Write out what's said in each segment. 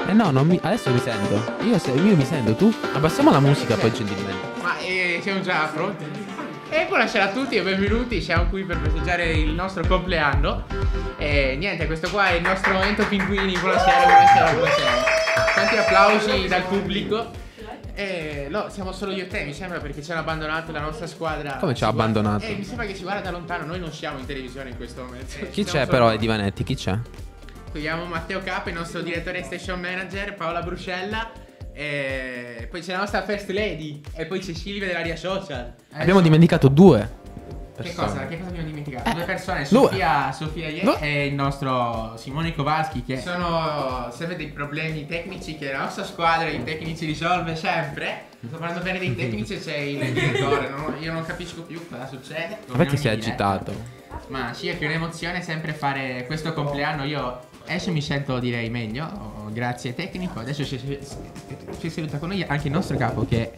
No, adesso mi sento. Io mi sento, tu? Abbassiamo la musica poi gentilmente. Ma siamo già pronti? E buonasera a tutti e benvenuti, siamo qui per festeggiare il nostro compleanno. E niente, questo qua è il nostro momento pinguini. Buonasera. Tanti applausi dal pubblico. No, siamo solo io e te, mi sembra, perché ci hanno abbandonato la nostra squadra. Come ci ha abbandonato? Mi sembra che si guarda da lontano, noi non siamo in televisione in questo momento. Chi c'è però, di Vanetti? Chi c'è? Qui abbiamo Matteo Capo, il nostro direttore station manager, Paola Bruscella. E poi c'è la nostra first lady. E poi c'è Silvia dell'Aria Social. Abbiamo dimenticato due persone. Che cosa abbiamo dimenticato? Due persone, Sofia e il nostro Simone Kowalski, che sono sempre dei problemi tecnici che la nostra squadra i tecnici risolve sempre. Sto parlando bene dei tecnici, c'è il direttore, no? Io non capisco più cosa succede. Ma perché si è agitato? Ma sì, è che è un'emozione sempre fare questo compleanno. Io adesso mi sento, direi, meglio. Grazie tecnico. Adesso c'è seduta con noi anche il nostro capo che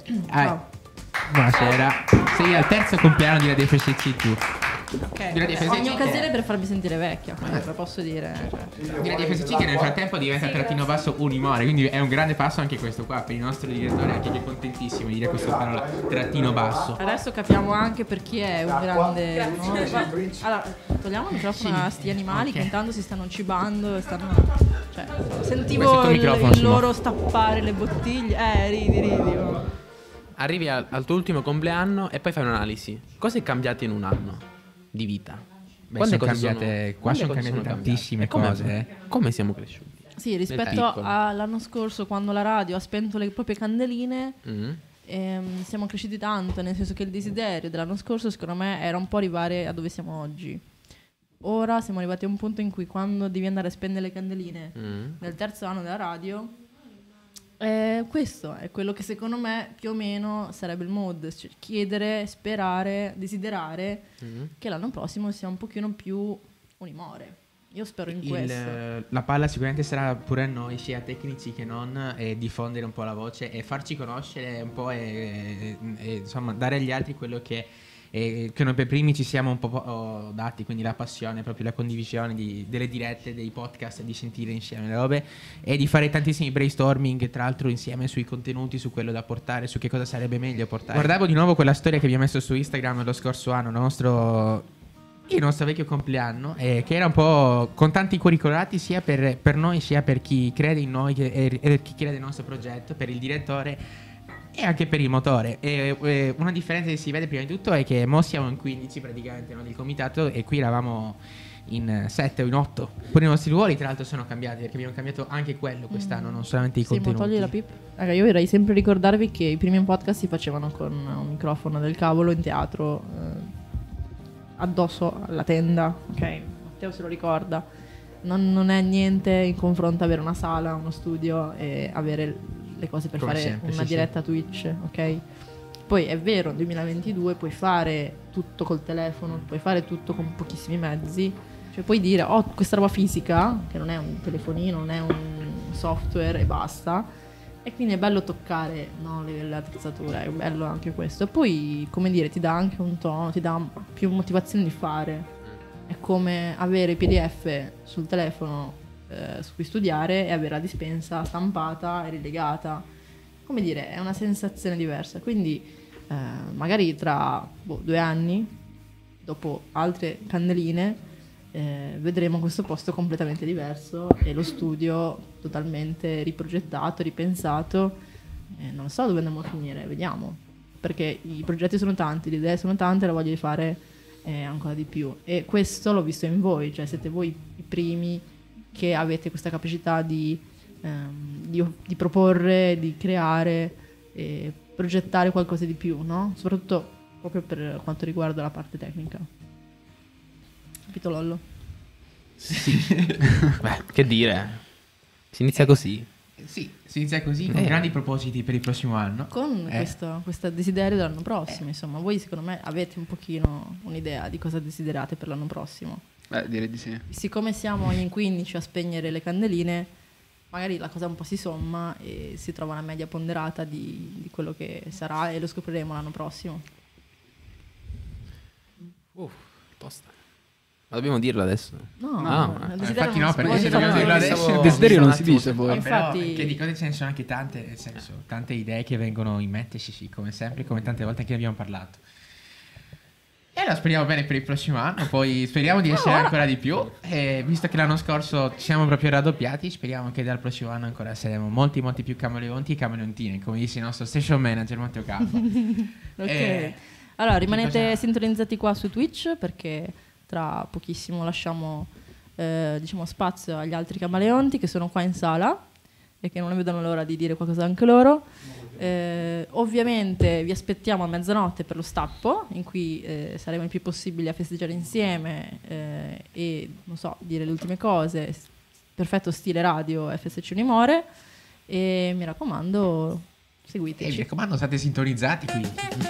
buonasera. Sei al terzo compleanno di Radio FSC tu. Ok, ogni occasione per farmi sentire vecchia, lo posso dire. Di Radio FSC che nel frattempo diventa trattino basso Unimore. Quindi è un grande passo anche questo qua per il nostro direttore, anche che è contentissimo di dire questa parola trattino basso. Adesso capiamo anche per chi è un grande Allora, togliamo il microfono a sti animali che intanto si stanno cibando e cioè, sentivo il loro stappare le bottiglie. Ridi. Arrivi al tuo ultimo compleanno e poi fai un'analisi. Cosa è cambiato in un anno di vita? Quante cose sono cambiate tantissime cose. Come siamo cresciuti? Sì, rispetto all'anno scorso, quando la radio ha spento le proprie candeline, siamo cresciuti tanto, nel senso che il desiderio dell'anno scorso secondo me era un po' arrivare a dove siamo oggi. Ora siamo arrivati a un punto in cui, quando devi andare a spendere le candeline nel terzo anno della radio, questo è quello che secondo me più o meno sarebbe il mood, cioè chiedere, sperare, desiderare che l'anno prossimo sia un pochino più Unimore. Io spero in questo. La palla sicuramente sarà pure a noi, sia tecnici che non, diffondere un po' la voce e farci conoscere un po' e insomma dare agli altri quello che noi per primi ci siamo un po' dati, quindi la passione, proprio la condivisione delle dirette, dei podcast, di sentire insieme le robe e di fare tantissimi brainstorming, tra l'altro insieme sui contenuti, su quello da portare, su che cosa sarebbe meglio portare. Guardavo di nuovo quella storia che abbiamo messo su Instagram lo scorso anno, il nostro vecchio compleanno, che era un po' con tanti cuori colorati sia per noi sia per chi crede in noi e chi crede nel nostro progetto, per il direttore e anche per il motore. Una differenza che si vede prima di tutto è che mo siamo in 15 praticamente, no, del comitato, e qui eravamo in 7 o in 8. Pure i nostri ruoli tra l'altro sono cambiati, perché abbiamo cambiato anche quello quest'anno, non solamente i contenuti. Ma togli la pip. Raga, io vorrei sempre ricordarvi che i primi podcast si facevano con un microfono del cavolo in teatro, addosso alla tenda, ok? Matteo se lo ricorda. Non è niente in confronto a avere una sala, uno studio e avere le cose per come fare sempre, una diretta Twitch, ok? Poi è vero, nel 2022 puoi fare tutto col telefono, puoi fare tutto con pochissimi mezzi, cioè puoi dire questa roba fisica, che non è un telefonino, non è un software e basta, e quindi è bello toccare, no, le attrezzature, è bello anche questo. E poi, come dire, ti dà anche un tono, ti dà più motivazione di fare. È come avere i PDF sul telefono su cui studiare e avere la dispensa stampata e rilegata. Come dire, è una sensazione diversa. Quindi magari tra 2 anni, dopo altre candeline, vedremo questo posto completamente diverso e lo studio totalmente riprogettato, ripensato. Non so dove andiamo a finire, vediamo, perché i progetti sono tanti, le idee sono tante, la voglia di fare ancora di più, e questo l'ho visto in voi, cioè siete voi i primi che avete questa capacità di proporre, di creare e progettare qualcosa di più, no? Soprattutto proprio per quanto riguarda la parte tecnica. Capito, Lollo? Sì. Beh, che dire? Si inizia così. Sì, si inizia così, con grandi propositi per il prossimo anno. Con questo desiderio dell'anno prossimo, insomma. Voi secondo me avete un pochino un'idea di cosa desiderate per l'anno prossimo. Direi di sì. Siccome siamo in 15 a spegnere le candeline, magari la cosa un po' si somma e si trova una media ponderata di quello che sarà, e lo scopriremo l'anno prossimo. Tosta. Ma dobbiamo dirlo adesso? No, infatti no, perché se dobbiamo dirlo adesso Il desiderio non si dice poi. Infatti, che di cose ce ne sono anche tante, nel senso, tante idee che vengono in mente, sì, come sempre, come tante volte che abbiamo parlato. E allora speriamo bene per il prossimo anno, poi speriamo di essere ancora di più. E visto che l'anno scorso ci siamo proprio raddoppiati, speriamo che dal prossimo anno ancora saremo molti molti più camaleonti e camaleontine, come disse il nostro station manager Matteo K. ok. Allora rimanete cosa- sintonizzati qua su Twitch, perché tra pochissimo lasciamo diciamo spazio agli altri camaleonti che sono qua in sala e che non ne vedono l'ora di dire qualcosa anche loro. Ovviamente vi aspettiamo a mezzanotte per lo stappo, in cui saremo il più possibile a festeggiare insieme e non so, dire le ultime cose. Perfetto stile radio FSC Unimore. E mi raccomando, E seguiteci. mi raccomando, state sintonizzati qui.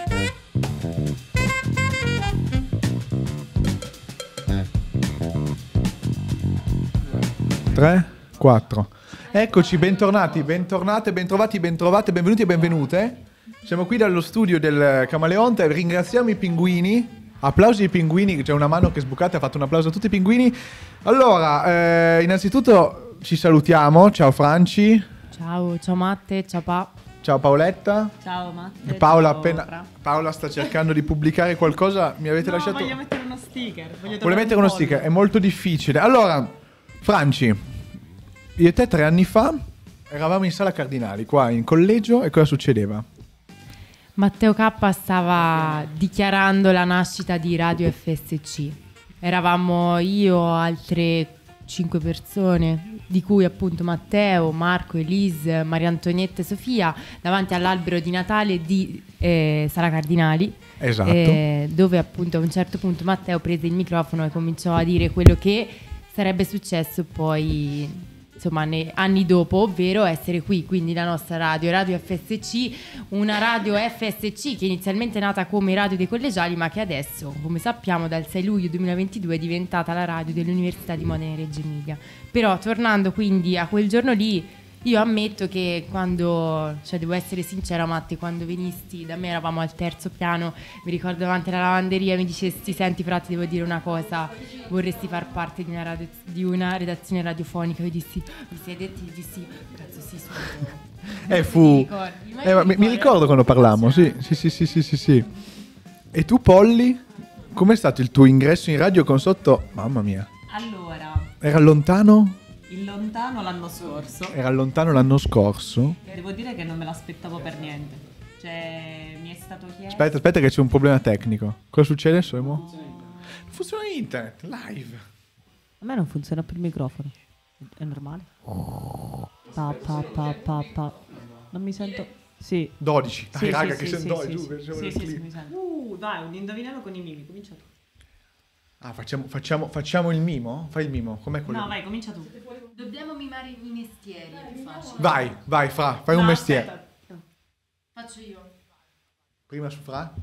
3, 4. Eccoci, bentornati, bentornate, bentrovati, bentrovate, benvenuti e benvenute. Siamo qui dallo studio del Camaleonte, ringraziamo i pinguini. Applausi ai pinguini, c'è una mano che è sbucata, ha fatto un applauso a tutti i pinguini. Allora, innanzitutto ci salutiamo, ciao Franci, Ciao Matte, ciao Pa. ciao Paoletta. Ciao Matte. E Paola ciao, appena... Fra. Paola sta cercando di pubblicare qualcosa, mi avete No, lasciato... voglio mettere uno sticker. Vuole mettere uno sticker, è molto difficile. Allora, Franci, io e te 3 anni fa eravamo in sala Cardinali, qua in collegio, e cosa succedeva? Matteo K stava dichiarando la nascita di Radio FSC. Eravamo io, altre 5 persone, di cui appunto Matteo, Marco, Elise, Maria Antonietta e Sofia, davanti all'albero di Natale di Sala Cardinali. Esatto. Dove appunto a un certo punto Matteo prese il microfono e cominciò a dire quello che sarebbe successo poi, insomma, anni dopo, ovvero essere qui, quindi la nostra radio, Radio FSC, una radio FSC che inizialmente è nata come radio dei collegiali, ma che adesso, come sappiamo, dal 6 luglio 2022 è diventata la radio dell'Università di Modena e Reggio Emilia. Però tornando quindi a quel giorno lì, io ammetto che quando, cioè devo essere sincera Matti, quando venisti da me eravamo al terzo piano, mi ricordo davanti alla lavanderia, mi dicesti: senti Fra, ti devo dire una cosa, vorresti far parte di una redazione radiofonica? Io dissi: mi sedete? Io dissi: cazzo sì, subito. Fu... mi ricordo quando parlammo, sì. E tu Polly, com'è stato il tuo ingresso in radio con sotto... Mamma mia. Allora, Era lontano? il lontano l'anno scorso. Era lontano l'anno scorso. Devo dire che non me l'aspettavo per niente. Cioè, mi è stato chiesto. Aspetta che c'è un problema tecnico. Cosa succede, Soemo? Non funziona internet, live. A me non funziona più il microfono. È normale? Pa. Non mi sento. Sì. 12. Dai, Sì, raga, sì, che sì, siamo sì, giù. sì, mi sento. Dai, un indovinello con i mimi. Comincia tu. Ah, facciamo il mimo? Fai il mimo, com'è quello? No, vai, comincia tu. Dobbiamo mimare i mestieri, è più facile. Vai, fai un mestiere. Aspetta. Faccio io. Prima su Fra.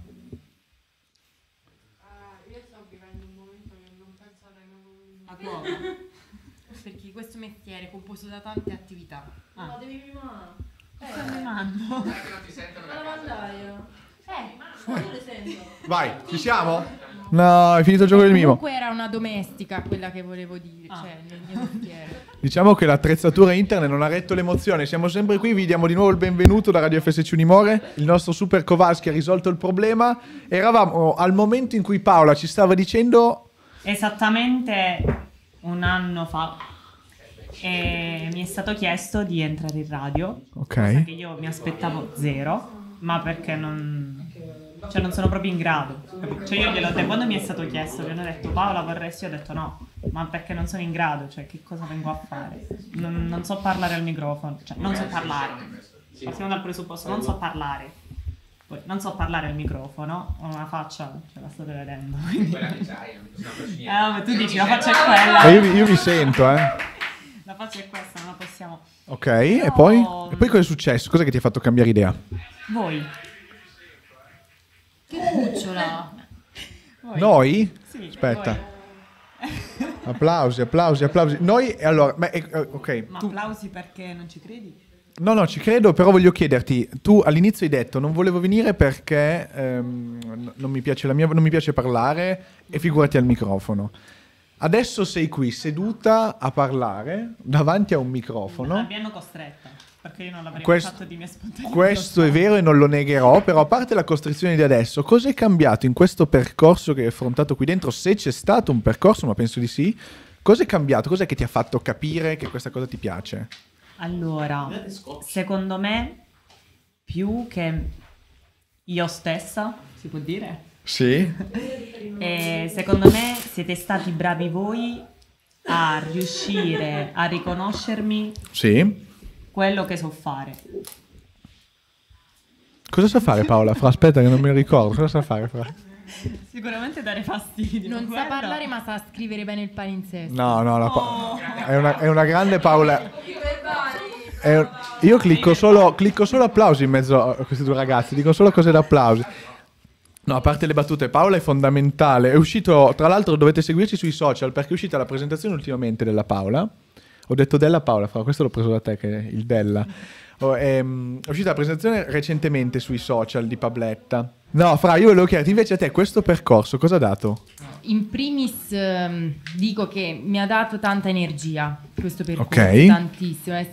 Io sto vivendo un momento che non pensare A cuoco. perché questo mestiere è composto da tante attività. No, devi mimare. Sto mimando. La lavandaia. Io le sento. Vai, ci siamo? No, è finito il gioco del mimo. Comunque era una domestica quella che volevo dire, cioè nel mio mestiere. Diciamo che l'attrezzatura internet non ha retto l'emozione. Siamo sempre qui, vi diamo di nuovo il benvenuto da Radio FSC Unimore. Il nostro super Kowalski ha risolto il problema. Eravamo al momento in cui Paola ci stava dicendo... Esattamente un anno fa mi è stato chiesto di entrare in radio. Ok. Cosa che io mi aspettavo zero, ma perché non sono proprio in grado. Capito? Cioè io glielo ho detto, quando mi è stato chiesto, mi hanno detto: Paola, vorresti? Io ho detto no, ma perché non sono in grado, cioè che cosa vengo a fare? Non so parlare al microfono, cioè non so parlare. Partiamo dal presupposto, non so parlare. Poi non so parlare al microfono, ho una faccia, ce la state vedendo. Quindi... vabbè, tu dici la faccia è quella. Io vi sento, La faccia è questa, non la possiamo. Ok, e poi cosa è successo? Cos'è che ti ha fatto cambiare idea? Voi. Che cucciola! Noi? Sì, Aspetta. voi. Applausi. Noi, allora, ok. Ma Tu... applausi perché non ci credi? No, ci credo, però voglio chiederti, tu all'inizio hai detto non volevo venire perché non mi piace non mi piace parlare e figurati al microfono. Adesso sei qui seduta a parlare davanti a un microfono. Mi hanno costretta, perché io non l'avrei fatto di mia spontanea. Questo è vero e non lo negherò, però a parte la costrizione di adesso, cosa è cambiato in questo percorso che hai affrontato qui dentro? Se c'è stato un percorso, ma penso di sì, cosa è cambiato? Cos'è che ti ha fatto capire che questa cosa ti piace? Allora, secondo me, più che io stessa, si può dire? Sì. E secondo me siete stati bravi voi a riuscire a riconoscermi quello che so fare. Cosa sa fare Paola? Aspetta che non me lo ricordo. Cosa sa fare? Sicuramente dare fastidio. Non sa parlare ma sa scrivere bene il palinsesto. No, è una grande Paola. Io clicco solo applausi in mezzo a questi due ragazzi, dico solo cose da applausi. No, a parte le battute, Paola è fondamentale. È uscito, tra l'altro dovete seguirci sui social perché è uscita la presentazione ultimamente della Paola. Ho detto della Paola, questo l'ho preso da te, che è il della. È uscita la presentazione recentemente sui social di Pabletta. No, Fra, io volevo chiederti invece a te questo percorso cosa ha dato? In primis dico che mi ha dato tanta energia questo percorso, tantissimo. È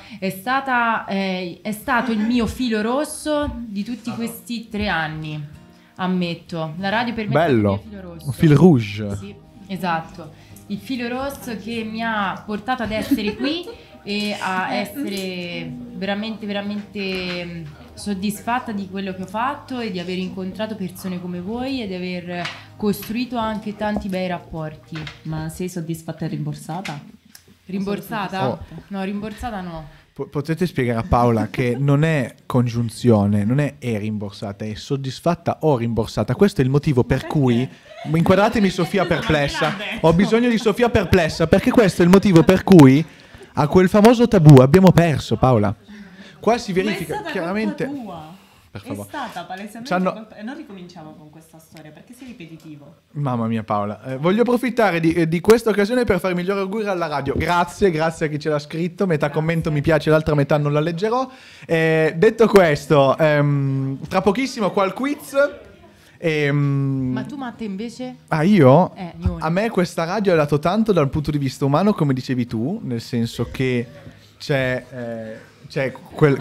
stato il mio filo rosso di tutti questi 3 anni. Ammetto, la radio per me è il mio filo rosso. Un fil rouge. Sì, esatto. Il filo rosso che mi ha portato ad essere qui e a essere veramente, veramente soddisfatta di quello che ho fatto e di aver incontrato persone come voi e di aver costruito anche tanti bei rapporti. Ma sei soddisfatta e rimborsata? Rimborsata? No, rimborsata no. Potete spiegare a Paola che non è congiunzione, non è rimborsata, è soddisfatta o rimborsata. Questo è il motivo per cui... Inquadratemi Sofia perplessa. Ho bisogno di Sofia perplessa perché questo è il motivo per cui a quel famoso tabù abbiamo perso, Paola. Qua si verifica chiaramente... Per favore. È stata palesemente colpa... E non ricominciamo con questa storia perché sei ripetitivo. Mamma mia Paola, voglio approfittare di questa occasione per fare i migliori auguri alla radio. Grazie a chi ce l'ha scritto. Metà commento mi piace, l'altra metà non la leggerò. Detto questo, tra pochissimo qua il quiz. Ma tu Matte invece? Io? A me questa radio ha dato tanto dal punto di vista umano, come dicevi tu, nel senso che c'è quel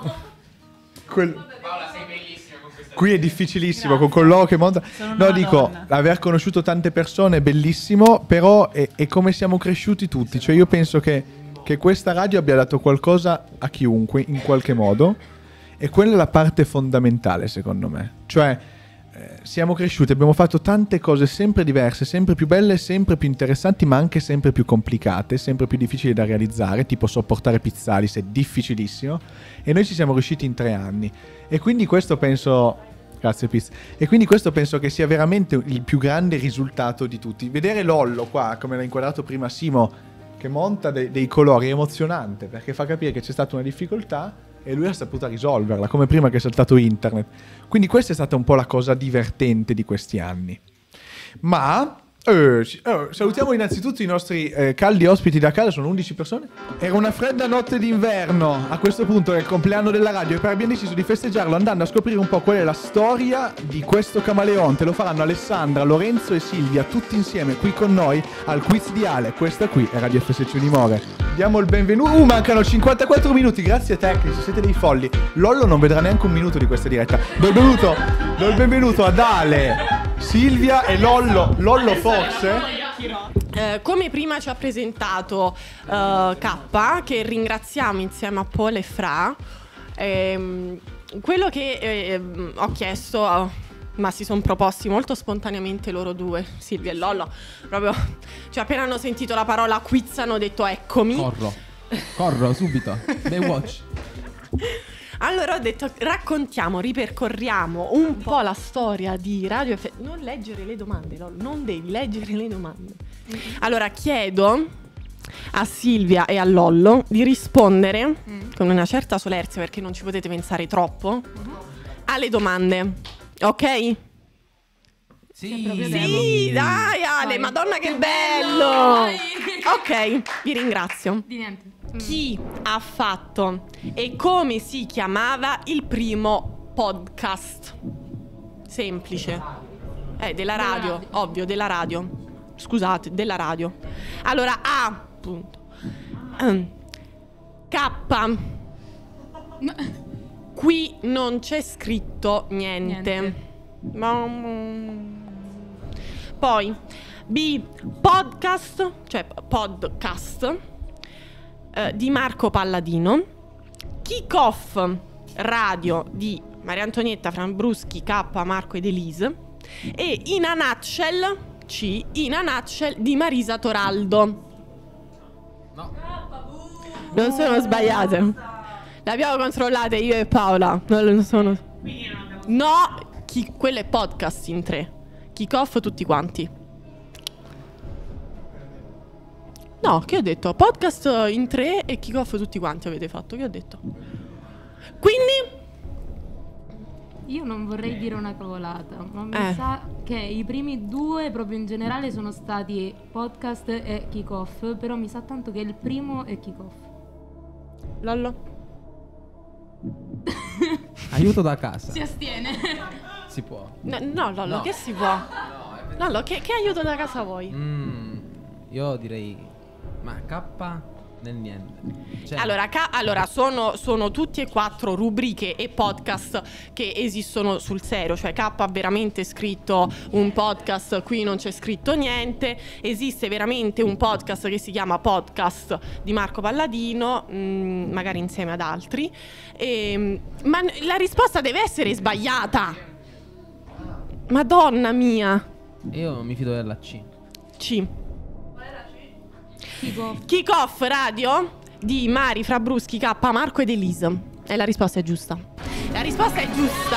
Paola, sei bellissima con questa. Qui è difficilissimo con loro che monta. No, dico, aver conosciuto tante persone è bellissimo, però è come siamo cresciuti tutti. Cioè io penso che questa radio abbia dato qualcosa a chiunque in qualche modo, e quella è la parte fondamentale secondo me. Cioè siamo cresciuti, abbiamo fatto tante cose sempre diverse, sempre più belle, sempre più interessanti, ma anche sempre più complicate, sempre più difficili da realizzare, tipo sopportare Pizzalis è difficilissimo, e noi ci siamo riusciti in 3 anni. E quindi questo penso... Grazie Piz. E quindi questo penso che sia veramente il più grande risultato di tutti. Vedere Lollo qua, come l'ha inquadrato prima Simo, che monta dei colori, è emozionante, perché fa capire che c'è stata una difficoltà e lui ha saputo risolverla, come prima che è saltato internet. Quindi questa è stata un po' la cosa divertente di questi anni. Ma salutiamo innanzitutto i nostri caldi ospiti da casa, sono 11 persone. Era una fredda notte d'inverno, a questo punto è il compleanno della radio, e abbiamo deciso di festeggiarlo andando a scoprire un po' qual è la storia di questo camaleonte. Lo faranno Alessandra, Lorenzo e Silvia, tutti insieme qui con noi al quiz di Ale. Questa qui è Radio FSC Unimore. Diamo il benvenuto. Mancano 54 minuti, grazie tecnici, siete dei folli. Lollo non vedrà neanche un minuto di questa diretta. Do il benvenuto ad Ale, Silvia e Lollo forse. Come prima ci ha presentato K, che ringraziamo insieme a Paul e Fra, quello che ho chiesto, ma si sono proposti molto spontaneamente loro due, Silvia e Lollo, proprio, cioè appena hanno sentito la parola quiz hanno detto eccomi. Corro subito, Baywatch. Allora ho detto raccontiamo, ripercorriamo un po' la storia di Radio FSC. Non leggere le domande, Lollo, non devi leggere le domande. Allora chiedo a Silvia e a Lollo di rispondere con una certa solerzia, perché non ci potete pensare troppo, alle domande, ok? Sì, dai Ale, madonna che bello! Ok, vi ringrazio. Di niente. Chi ha fatto e come si chiamava il primo podcast? Semplice. Della radio, ovvio, della radio. scusate, della radio. Allora, A, punto. K. Qui non c'è scritto niente. Poi B, podcast, cioè podcast di Marco Palladino. Kick Off radio di Maria Antonietta Frambruschi, K, Marco ed Elise. E In a Nutshell, C, In a Nutshell di Marisa Toraldo. No. Non sono sbagliate. Le abbiamo controllate io e Paola. Non sono. No, quello è podcast in 3. Kick Off tutti quanti. No, che ho detto? Podcast in 3 e Kick Off tutti quanti avete fatto. Che ho detto? Quindi io non vorrei dire una cavolata, ma mi sa che i primi 2 proprio in generale sono stati podcast e Kick Off, però mi sa tanto che il primo è Kick Off. Lollo? Aiuto da casa. Si astiene. Si può. No, Lollo, che si può? Lollo, che aiuto da casa vuoi? Io direi... Ma K nel niente. Cioè... Allora sono tutti e 4 rubriche e podcast che esistono sul serio. Cioè K ha veramente scritto un podcast, qui non c'è scritto niente. Esiste veramente un podcast che si chiama Podcast di Marco Palladino, magari insieme ad altri, ma la risposta deve essere sbagliata. Madonna mia. Io mi fido della C. C. Kick Off radio di Mari Frambruschi, K, Marco ed Elise. E la risposta è giusta. La risposta è giusta.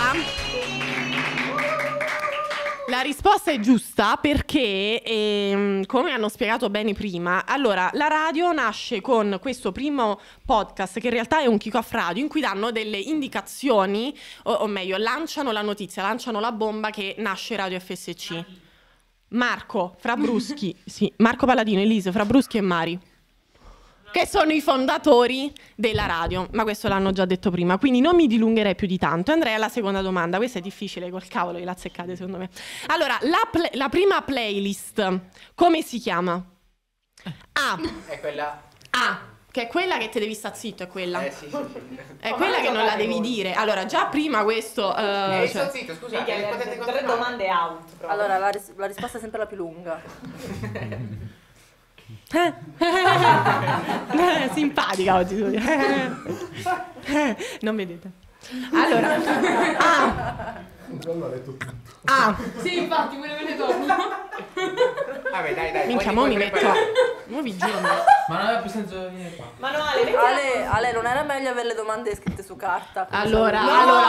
La risposta è giusta perché, come hanno spiegato bene prima, allora la radio nasce con questo primo podcast che in realtà è un Kick Off radio in cui danno delle indicazioni, o meglio, lanciano la notizia, lanciano la bomba che nasce Radio FSC. Marco Frambruschi, sì, Marco Palladino, Elise Frambruschi e Mari, che sono i fondatori della radio, ma questo l'hanno già detto prima, quindi non mi dilungherei più di tanto. Andrei alla seconda domanda. Questa è difficile, col cavolo che la azzeccate secondo me. Allora, la prima playlist come si chiama? A. È quella. A, che è quella che te devi stare zitto, è quella. Sì. È quella che non la devi dire. Allora, già prima questo Sto zitto, scusate, potete continuare. 3 domande out proprio. Allora, la risposta è sempre la più lunga. Simpatica oggi. Non vedete. Allora, A. Sì, infatti, me ne torno. Vabbè, dai. Minchia, mo mi metto. Mo vi giuro. Ma non aveva più senso venire qua. Manuale, Ale, non era meglio avere le domande scritte su carta? Allora,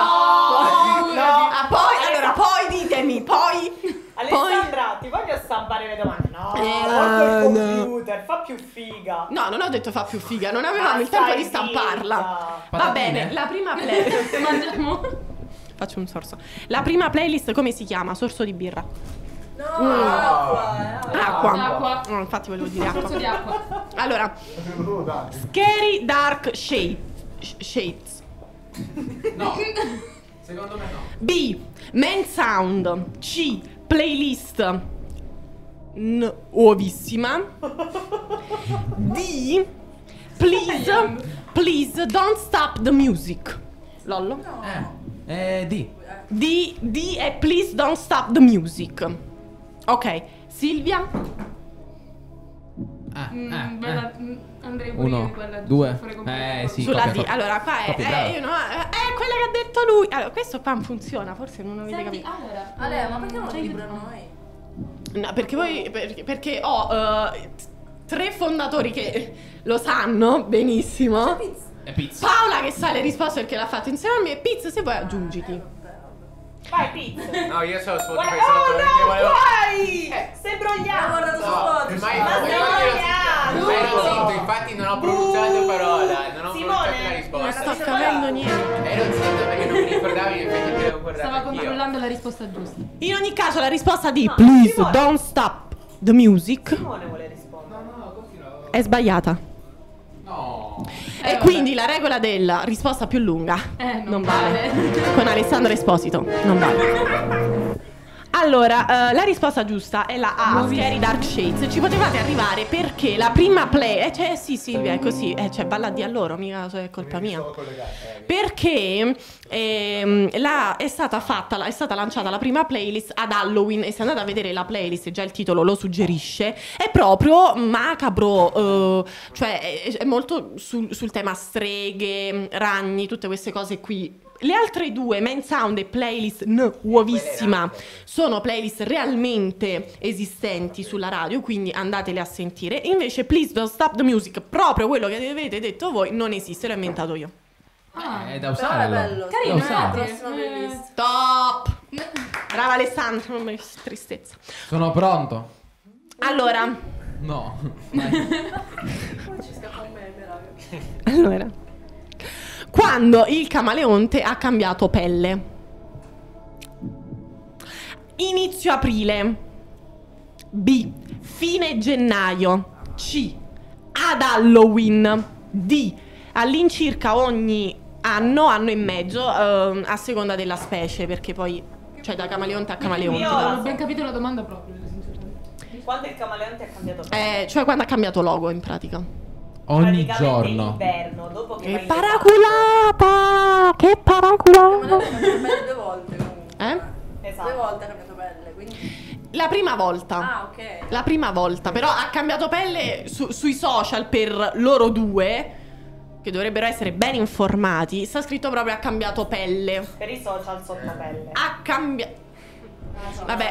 poi ditemi, poi. Alessandra, ti voglio stampare le domande? No, porto il computer, fa più figa. No, non ho detto fa più figa, non avevamo il tempo di stamparla. Va bene, la prima playlist. Mangiamo. Faccio un sorso. La prima playlist come si chiama? Sorso di birra. Acqua. No, infatti volevo dire acqua. Sorso di acqua. Allora, Scary Dark Shades. No, secondo me no. B. Man Sound. C. Playlist nuovissima. D. Please don't stop the music. Lollo? D. D è Please don't stop the music. Ok, Silvia? Andrei pure io in quella 2. Sì, Sulla copia, D. copia. Allora, qua è quella che ha detto lui. Allora, questo qua non funziona, forse non avete capito. Ale, ma perché non ci librano noi? No, perché voi perché ho 3 fondatori che lo sanno benissimo. È pizza. Paola che sa le risposte perché l'ha fatto insieme a me, e Piz, se vuoi aggiungiti. Vai, pizza. No, io sono su Guarda, vai! Stai brogliando. Guarda su Spotify. Ma ero zitto, infatti non ho pronunciato parola, non ho pronunciato la Non risposta. sto capendo niente. Ero zitto perché non mi ricordavo, in effetti devo guardare Stava anch'io. controllando la risposta giusta. In ogni caso la risposta di Please don't stop the music Simone vuole rispondere. è sbagliata. No. E quindi la regola della risposta più lunga non vale. Con Alessandro Esposito non vale. Allora, la risposta giusta è la A, Scary Dark Shades. Ci potevate arrivare perché la prima play... cioè, sì, Silvia, è così. Cioè, balla di a loro, mica è colpa mia. Perché è stata lanciata la prima playlist ad Halloween. E se andate a vedere la playlist, già il titolo lo suggerisce, è proprio macabro. Cioè, è molto sul tema streghe, ragni, tutte queste cose qui. Le altre due, Main Sound e Playlist nuovissima, sono playlist realmente esistenti sulla radio, quindi andatele a sentire. Invece Please Don't Stop the Music, proprio quello che avete detto voi, non esiste, l'ho inventato io. È da usare, è bello. Carino, Stop! Brava Alessandra, non mi tristezza. Sono pronto. Allora, No. Ci scappa un meme, raga. allora, quando il camaleonte ha cambiato pelle? Inizio aprile. B. Fine gennaio. C. Ad Halloween. D. All'incirca ogni anno e mezzo, a seconda della specie, perché poi cioè da camaleonte a camaleonte. Io Non ho ben capito la domanda proprio. quando il camaleonte ha cambiato pelle. Cioè quando ha cambiato logo in pratica. Ogni Praticamente giorno. Inverno, dopo che Che vai in paraculata! Che paraculata! Ma non ha cambiato pelle 2 volte comunque. Esatto. 2 volte ha cambiato pelle, quindi... La prima volta. Ah, ok. La prima volta, però ha cambiato pelle sui social per loro due, che dovrebbero essere ben informati. Sta scritto proprio ha cambiato pelle. Per i social sotto pelle. Ha cambiato. Vabbè,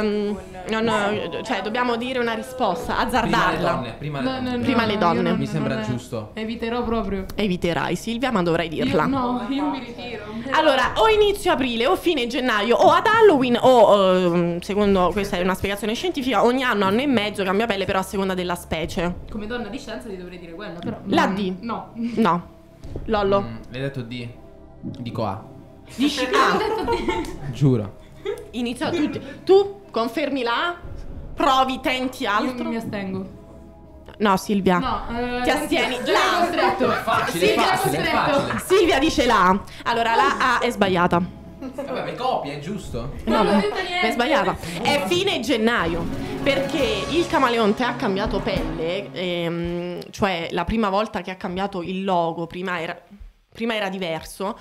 cioè dobbiamo dire una risposta, azzardarla. Prima le donne. Mi sembra giusto. Eviterò proprio. Eviterai, Silvia, ma dovrai dirla. Io mi ritiro. Allora, o inizio aprile o fine gennaio o ad Halloween o, secondo questa è una spiegazione scientifica, ogni anno e mezzo cambia pelle, però a seconda della specie. Come donna di scienza ti dovrei dire quella, però. La D. No. No. Lollo. L'hai detto D? Dico A. Dici A. Giuro. Inizia tutti. Tu confermi la A? Provi, tenti Io altro? mi astengo. No, Silvia. No, Ti astieni. Già è costretto. Facile, Silvia è facile, costretto. facile. Silvia dice la A. Allora la A è sbagliata. Vabbè, mi copia, è giusto? Non ho detto niente. È sbagliata. È fine gennaio. Perché il camaleonte ha cambiato pelle. Cioè la prima volta che ha cambiato il logo, prima era diverso.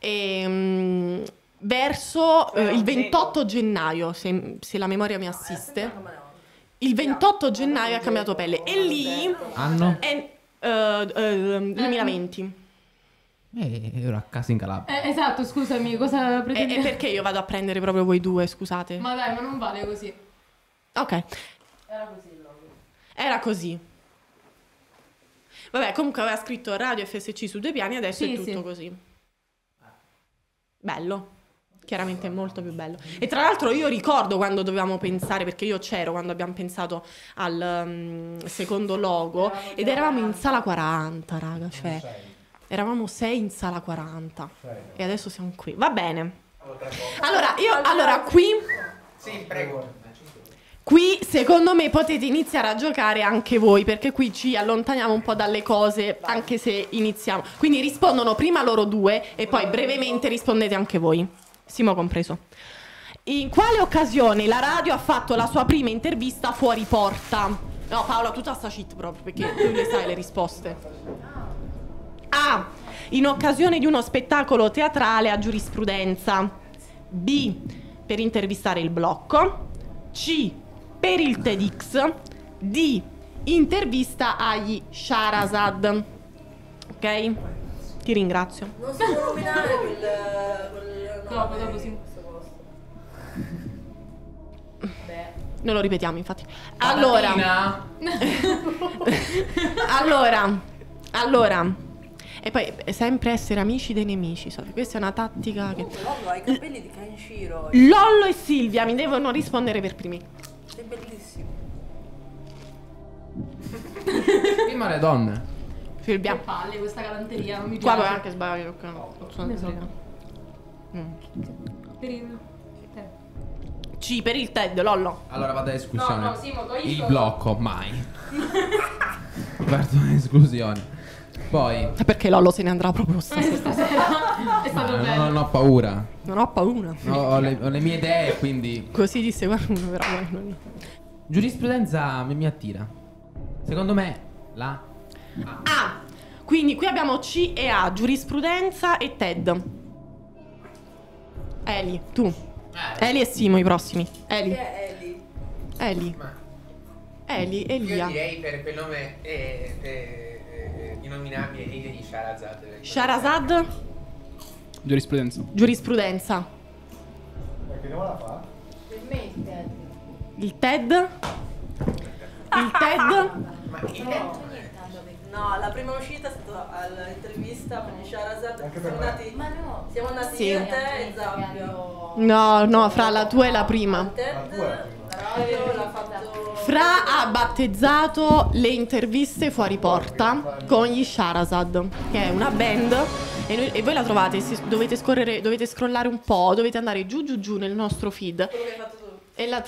Verso il 28 gennaio, se la memoria mi assiste. Il 28 gennaio ha cambiato pelle. E lì Anno? è 2020. Ero a casa in Calabria. Esatto, scusami, cosa pretendi? E perché io vado a prendere proprio voi due, scusate? Ma dai, ma non vale così. Ok. Era così. Vabbè, comunque aveva scritto Radio FSC su 2 piani, adesso Sì, è tutto sì. così. Bello. Chiaramente è molto più bello. E tra l'altro io ricordo quando dovevamo pensare, perché io c'ero quando abbiamo pensato al secondo logo, ed eravamo in sala 40, raga, cioè eravamo 6 in sala 40 e adesso siamo qui. Va bene. Allora qui Sì, prego. Qui secondo me potete iniziare a giocare anche voi, perché qui ci allontaniamo un po' dalle cose, anche se iniziamo. Quindi rispondono prima loro due e poi brevemente rispondete anche voi, Simo compreso. In quale occasione la radio ha fatto la sua prima intervista fuori porta? No, Paola, tutta sta shit proprio, perché tu le sai le risposte. A. In occasione di uno spettacolo teatrale a giurisprudenza. B. Per intervistare il blocco. C. Per il TEDx. D. Intervista agli Sharazad. Ok? Ti ringrazio. Non si può nominare quel Dopo sì. Non lo ripetiamo, infatti. Allora. Allora. E poi sempre essere amici dei nemici. Questa è una tattica che. Lollo ha i capelli di Kenshiro. Lollo e Silvia mi devono rispondere per primi. Sei bellissimo. Prima le donne. Silvia. Che palle questa galanteria, non mi Qua piace. puoi anche sbagliare. Non so Ne so. frega. Per il te. C per il TED, Lollo. Allora vado a esclusione. No, Simo, togli Il sto- blocco, mai. Guardo l'esclusione. Poi Perché Lollo se ne andrà proprio stasera. È stato bello. non ho paura. Non ho paura. Ho le mie idee, quindi Così disse qualcuno, però. giurisprudenza mi attira. Secondo me la A. Quindi qui abbiamo C e A, giurisprudenza e TED. Eli, tu. Eli e Simo i prossimi. Eli. Che è Eli? Eli. Eli, Elia. direi per quel nome innominabile di Sharazad. Sharazad, Giurisprudenza. giurisprudenza. Per me il TED. Il TED. Il TED. No, la prima uscita è stata all'intervista con Sharazad. Siamo andati Sì. io, te e Zappio. No, fra la tua e la prima. Ted, la radio l'ha fatto. Fra ha battezzato le interviste fuori porta con gli Sharazad, che è una band. E voi la trovate, dovete scrollare un po', dovete andare giù nel nostro feed. Quello che hai fatto tu. E la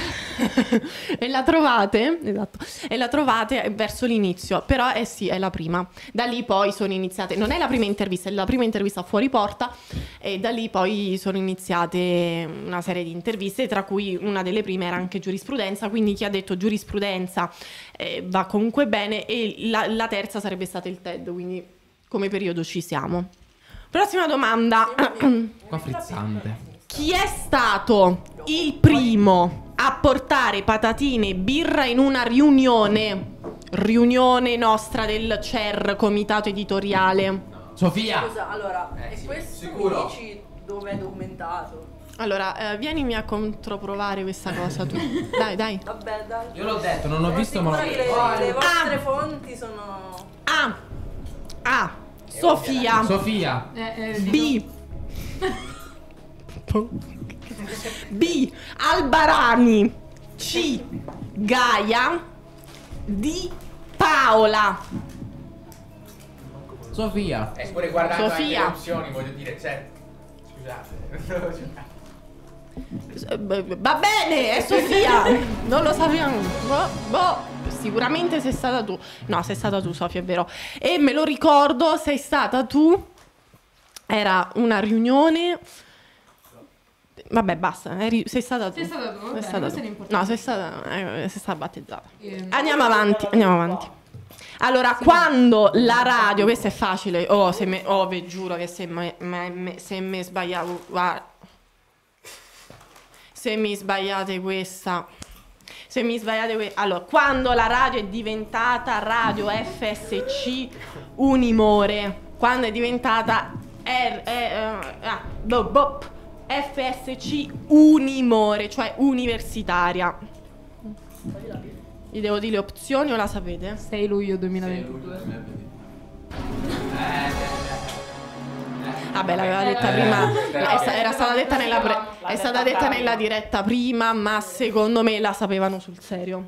trovate, esatto, e la trovate verso l'inizio, però sì, è la prima. Da lì poi sono iniziate, non è la prima intervista, è la prima intervista fuori porta, e da lì poi sono iniziate una serie di interviste, tra cui una delle prime era anche giurisprudenza, quindi chi ha detto giurisprudenza va comunque bene, e la terza sarebbe stata il TED, quindi come periodo ci siamo. Prossima domanda. qua frizzante. Chi è stato il primo a portare patatine e birra in una riunione nostra del CER, comitato editoriale? Sofia. Scusa, allora, e sì, questo sicuro. mi dici dove è documentato? Allora, vienimi a controprovare questa cosa tu. Dai. Vabbè, dai. Io l'ho detto, non ho visto ma Sicura che le vostre fonti sono. A. Sofia. Sofia. B. B. Albarani. C. Gaia. D. Paola. Sofia. Pure guardando Sofia. anche le opzioni, voglio dire, cioè, scusate. Va bene, è Sofia. Non lo sappiamo. Sicuramente sei stata tu. No, sei stata tu, Sofia, è vero. E me lo ricordo, sei stata tu. Era una riunione. Vabbè, basta. Sei stata tu. Sei stata tu, vabbè, Sei stata questo tu. è l'importante. No, sei stata battezzata. Andiamo avanti. Allora, quando la radio, questo è facile. Vi giuro che se mi sbagliavo, guarda. Se mi sbagliate questa. Allora, quando la radio è diventata Radio FSC Unimore, quando è diventata FSC Unimore, cioè universitaria. Gli devo dire le opzioni o la sapete? 6 luglio 2022. Vabbè, l'aveva detta prima. Era stata detta nella diretta prima, ma secondo me la sapevano sul serio.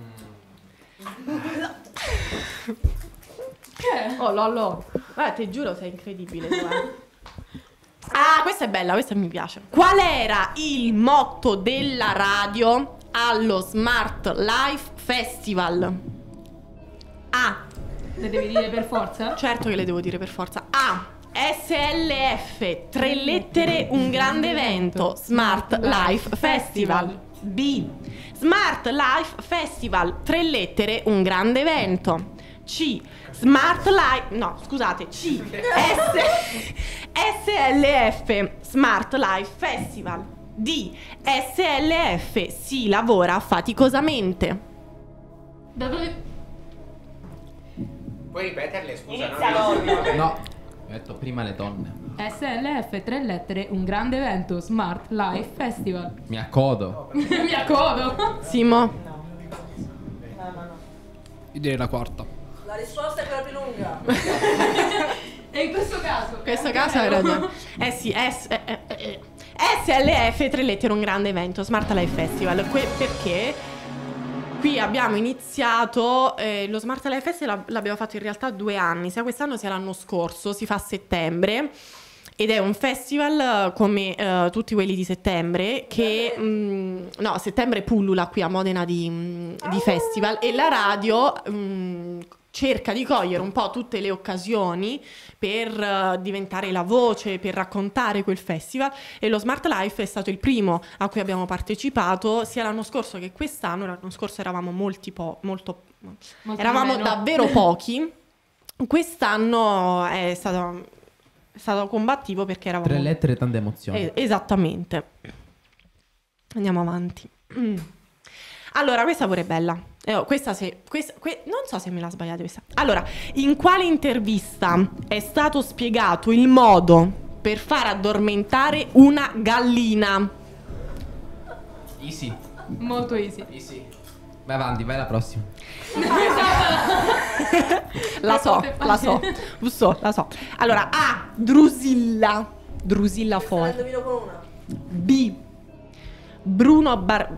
Oh Lollo. Guarda, ti giuro, sei incredibile tu, Ah, questa è bella, questa mi piace. Qual era il motto della radio allo Smart Life Festival? A. Le devi dire per forza? Certo che le devo dire per forza. A. SLF, 3 lettere, un grande evento, Smart Life Festival. B. Smart Life Festival, 3 lettere, un grande evento. C. Smart Life, no, scusate, C. SLF, Smart Life Festival. D. SLF, si lavora faticosamente. Da dove? Puoi ripeterle, scusa? No, ho detto prima le donne. SLF, 3 lettere, un grande evento, Smart Life Festival. Mi accodo. Mi accodo. Simo. Io direi la quarta. La risposta è quella più lunga. E in questo caso? In questo caso hai ragione. Sì, SLF, 3 lettere, un grande evento, Smart Life Festival. Perché qui abbiamo iniziato lo Smart Life Festival, l'abbiamo fatto in realtà 2 anni, sia quest'anno sia l'anno scorso, si fa a settembre. Ed è un festival come tutti quelli di settembre che settembre pullula qui a Modena di festival, e la radio cerca di cogliere un po' tutte le occasioni per diventare la voce, per raccontare quel festival, e lo Smart Life è stato il primo a cui abbiamo partecipato sia l'anno scorso che quest'anno. L'anno scorso eravamo eravamo davvero pochi. Quest'anno è stato combattivo perché eravamo 3 lettere e tante emozioni. Esattamente. Andiamo avanti. Allora, questa pure è bella. Non so se me la sbagliate questa. Allora, in quale intervista è stato spiegato il modo per far addormentare una gallina? Easy. Molto easy. Vai avanti, vai alla prossima. La so. Allora, A. Drusilla Fort. Indovino con una. B. Bruno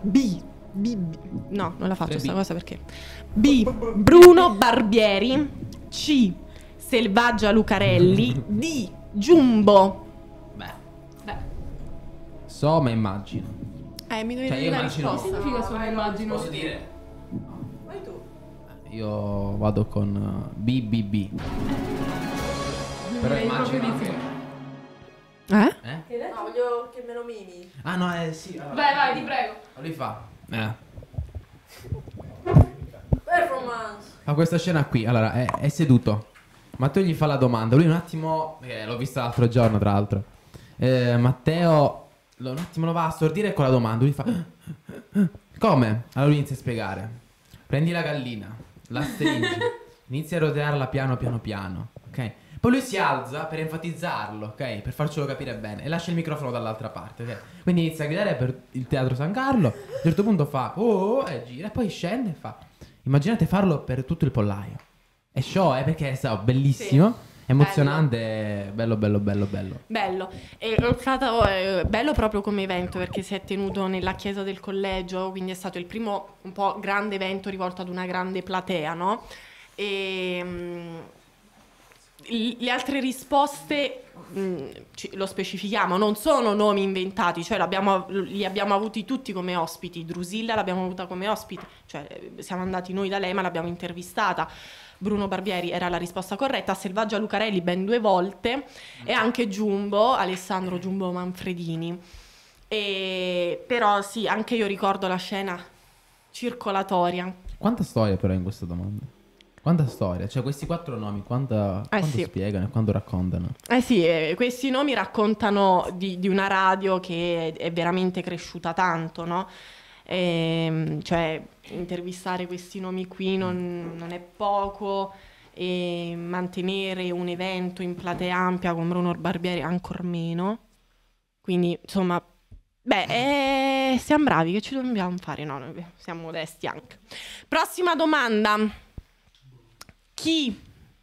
no, non la faccio questa cosa perché. B. Bruno Barbieri. C. Selvaggia Lucarelli. D. Jumbo. Beh. So, ma immagino. Mi devi Cioè, dire io la immagino. risposta. Che significa solo immagino? Posso dire? Vai tu. Io vado con BBB. Però immagino che... No, voglio che me lo mimi. Ah no, sì. Allora. Vai, ti prego. Lui fa. Performance. Fa questa scena qui. Allora, è seduto. Matteo gli fa la domanda. Lui un attimo. L'ho vista l'altro giorno, tra l'altro. Matteo un attimo lo va a stordire con la domanda. Lui fa. Come? Allora lui inizia a spiegare. Prendi la gallina, la stringi, inizia a rotearla piano piano. Ok? Poi lui si alza per enfatizzarlo, ok? Per farcelo capire bene. E lascia il microfono dall'altra parte, ok? Quindi inizia a gridare per il Teatro San Carlo. A un certo punto fa e gira. E poi scende e fa. Immaginate farlo per tutto il pollaio. È show, perché è bellissimo. Sì. Emozionante, bello. Bello. E è stato bello proprio come evento, perché si è tenuto nella chiesa del collegio. Quindi è stato il primo un po' grande evento rivolto ad una grande platea, no? Le altre risposte, lo specifichiamo, non sono nomi inventati, cioè li abbiamo avuti tutti come ospiti. Drusilla l'abbiamo avuta come ospite, cioè siamo andati noi da lei ma l'abbiamo intervistata. Bruno Barbieri era la risposta corretta, Selvaggia Lucarelli ben 2 volte e anche Jumbo, Alessandro Jumbo Manfredini. Però sì, anche io ricordo la scena circolatoria. Quanta storia però in questa domanda? Quanta storia? Cioè questi 4 nomi quanto sì. spiegano e quanto raccontano? Sì, questi nomi raccontano di una radio che è veramente cresciuta tanto, no? Cioè intervistare questi nomi qui non è poco, e mantenere un evento in platea ampia con Bruno Barbieri ancor meno. Quindi insomma, siamo bravi, che ci dobbiamo fare? No, noi siamo modesti anche. Prossima domanda. Chi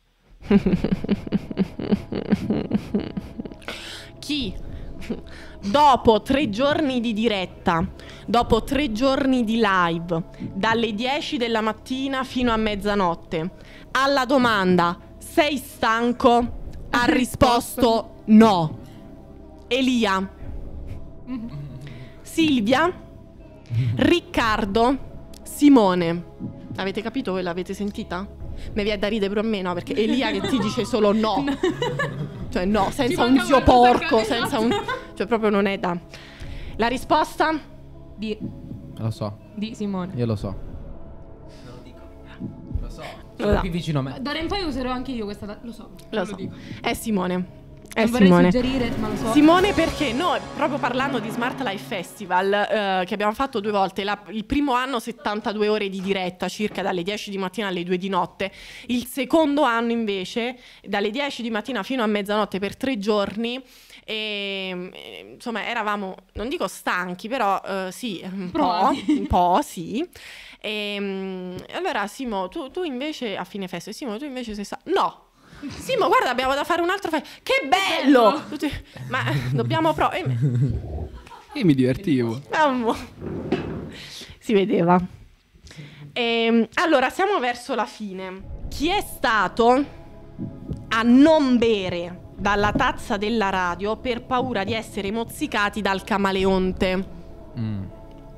dopo 3 giorni di diretta, dopo 3 giorni di live, dalle 10 della mattina fino a mezzanotte, alla domanda "sei stanco?" ha risposto no. Elia, Silvia, Riccardo, Simone. Avete capito voi? L'avete sentita? Mi viene da ridere pure a me, no? Perché Elia che ti dice solo no. Cioè no, senza un zio porco, senza un... Cioè proprio non è da... La risposta? D. Lo so. Di Simone. Io lo so. Non lo dico. Lo so. Sono qui vicino a me. D'ora in poi userò anche io questa... Lo so. Lo so. Dico. È Simone. Non vorrei suggerire, ma lo so. Simone, perché noi, proprio parlando di Smart Life Festival, che abbiamo fatto 2 volte, il primo anno 72 ore di diretta, circa dalle 10 di mattina alle 2 di notte, il secondo anno invece dalle 10 di mattina fino a mezzanotte per 3 giorni, e insomma eravamo, non dico stanchi, però sì, un po', sì. Allora Simo, tu invece a fine festa, Simo, tu invece sei no! Simo, guarda, abbiamo da fare un altro che bello! Ma dobbiamo Io mi divertivo. Si vedeva. Allora, siamo verso la fine. Chi è stato a non bere dalla tazza della radio per paura di essere mozzicati dal camaleonte?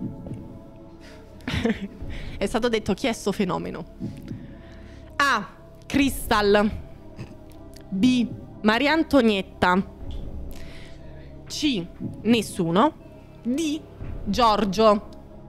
È stato detto chi è sto fenomeno. A. Crystal. B. Maria Antonietta. C. Nessuno. D. Giorgio.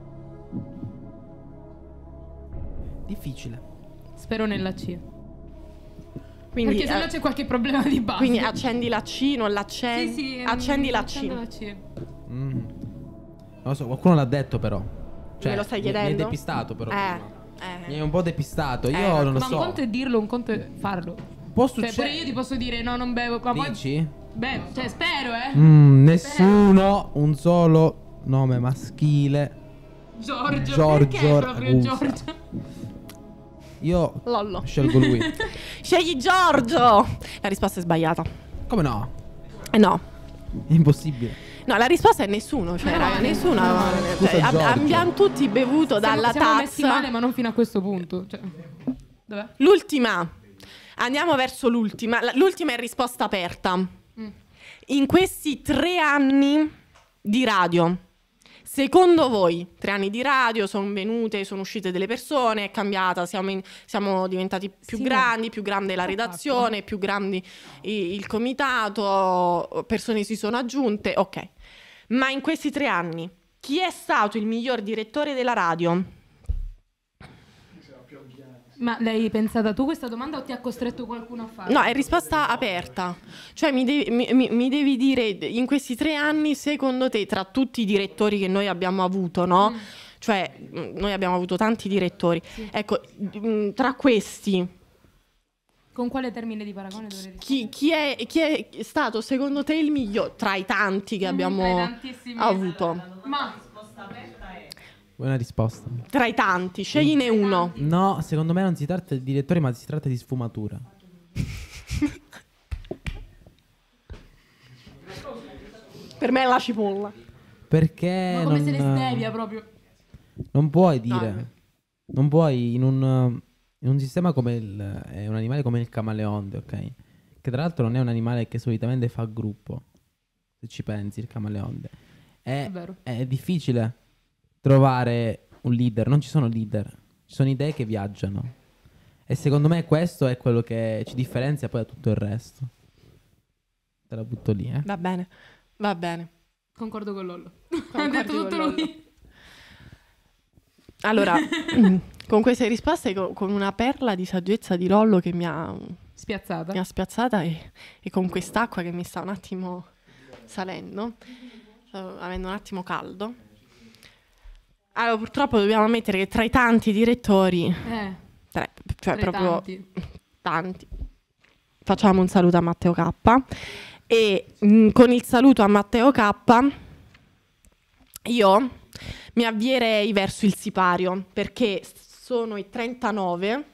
Difficile. Spero nella C. Quindi, perché se no c'è qualche problema di base. Quindi accendi la C, non l'accendi? Sì, accendi la C. accendo la C. Non lo so, qualcuno l'ha detto però. Cioè, Me lo stai Mi hai chiedendo? depistato però. prima. Mi hai un po' depistato. Io ma non lo Ma so. un conto è dirlo, un conto è farlo. Può Cioè, succedere. pure io ti posso dire no, non bevo. Ma poi. Dici? Beh, cioè, spero, Nessuno, un solo nome maschile. Giorgio. Perché proprio Ragusa. Giorgio? Io Lollo. scelgo lui. Scegli Giorgio. La risposta è sbagliata. Come no? No. È impossibile. No, la risposta è nessuno. Cioè, raga, nessuno. Scusa, Giorgio. Abbiamo tutti bevuto dalla siamo messi tazza. male, ma non fino a questo punto. Cioè, dov'è? L'ultima. Andiamo verso l'ultima. L'ultima è risposta aperta. In questi 3 anni di radio, secondo voi, 3 anni di radio, sono uscite delle persone, è cambiata, siamo diventati più grandi, più grande la redazione, più grandi il comitato, persone si sono aggiunte, ok. Ma in questi 3 anni, chi è stato il miglior direttore della radio? Ma l'hai pensata tu questa domanda o ti ha costretto qualcuno a farla? No, è risposta aperta. Cioè mi devi dire in questi 3 anni, secondo te, tra tutti i direttori che noi abbiamo avuto, no? Cioè noi abbiamo avuto tanti direttori. Sì. Ecco, tra questi, con quale termine di paragone dovrei rispondere? chi è stato secondo te il miglior tra i tanti che abbiamo avuto? Ma Buona risposta. Tra i tanti, scegliene uno. No, secondo me non si tratta di direttore, ma si tratta di sfumatura. Per me è la cipolla. Perché ma come se ne stevia proprio. Non puoi dire. Non puoi in un sistema come è un animale come il camaleonte, ok? Che tra l'altro non è un animale che solitamente fa gruppo. Se ci pensi, il camaleonte. È difficile trovare un leader, non ci sono leader, ci sono idee che viaggiano. E secondo me questo è quello che ci differenzia poi da tutto il resto. Te la butto lì, Va bene, va bene. Concordo con Lollo. Ha detto tutto lui. Allora, con queste risposte, con una perla di saggezza di Lollo che mi ha spiazzata e con quest'acqua che mi sta un attimo salendo, sto avendo un attimo caldo. Allora, purtroppo dobbiamo ammettere che tra i tanti direttori, cioè proprio tanti, facciamo un saluto a Matteo K. E con il saluto a Matteo K io mi avvierei verso il sipario, perché sono i 39.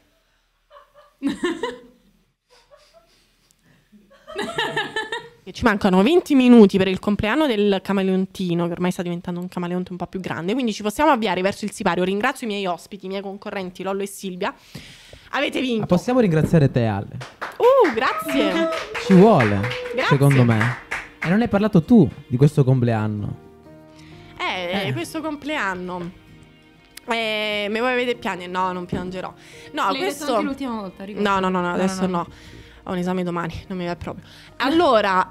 E ci mancano 20 minuti per il compleanno del camaleontino, che ormai sta diventando un camaleonte un po' più grande, quindi ci possiamo avviare verso il sipario. Ringrazio i miei ospiti, i miei concorrenti Lollo e Silvia. Avete vinto. Ma possiamo ringraziare te, Ale. Grazie. Ci vuole, Grazie. secondo me. E non hai parlato tu di questo compleanno. Questo compleanno. Mi vuoi vedere piangere? No, non piangerò. No, l'hai questo detto anche l'ultima volta, ricordo. No, adesso no. Ho un esame domani, non mi va proprio. Allora,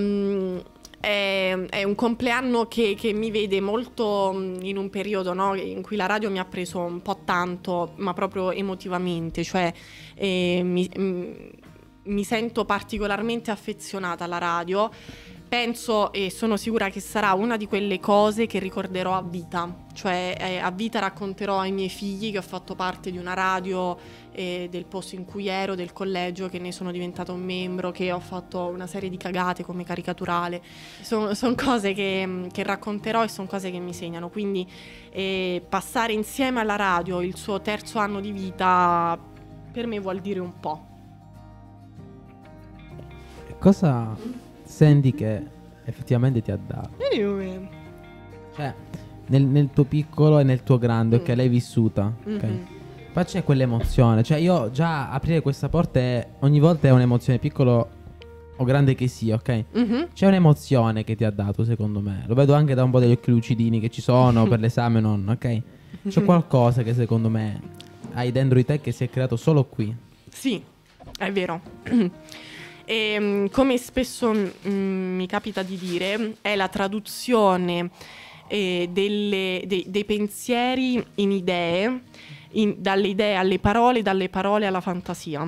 è un compleanno che mi vede molto in un periodo, no, in cui la radio mi ha preso un po' tanto, ma proprio emotivamente. Cioè, mi sento particolarmente affezionata alla radio. Penso e sono sicura che sarà una di quelle cose che ricorderò a vita. Cioè, a vita racconterò ai miei figli che ho fatto parte di una radio, del posto in cui ero, del collegio, che ne sono diventata un membro, che ho fatto una serie di cagate come caricaturale. Sono cose che racconterò e sono cose che mi segnano. Quindi passare insieme alla radio il suo 3° anno di vita per me vuol dire un po'. Cosa senti che effettivamente ti ha dato? Cioè, nel tuo piccolo e nel tuo grande, ok, l'hai vissuta, ok? Poi c'è quell'emozione, cioè io già aprire questa porta ogni volta è un'emozione, piccolo o grande che sia, ok? C'è un'emozione che ti ha dato, secondo me. Lo vedo anche da un po' degli occhi lucidini che ci sono per l'esame, non, ok? C'è qualcosa che secondo me hai dentro di te che si è creato solo qui. Sì, È vero. E, come spesso mi capita di dire, è la traduzione dei pensieri in idee, dalle idee alle parole, dalle parole alla fantasia.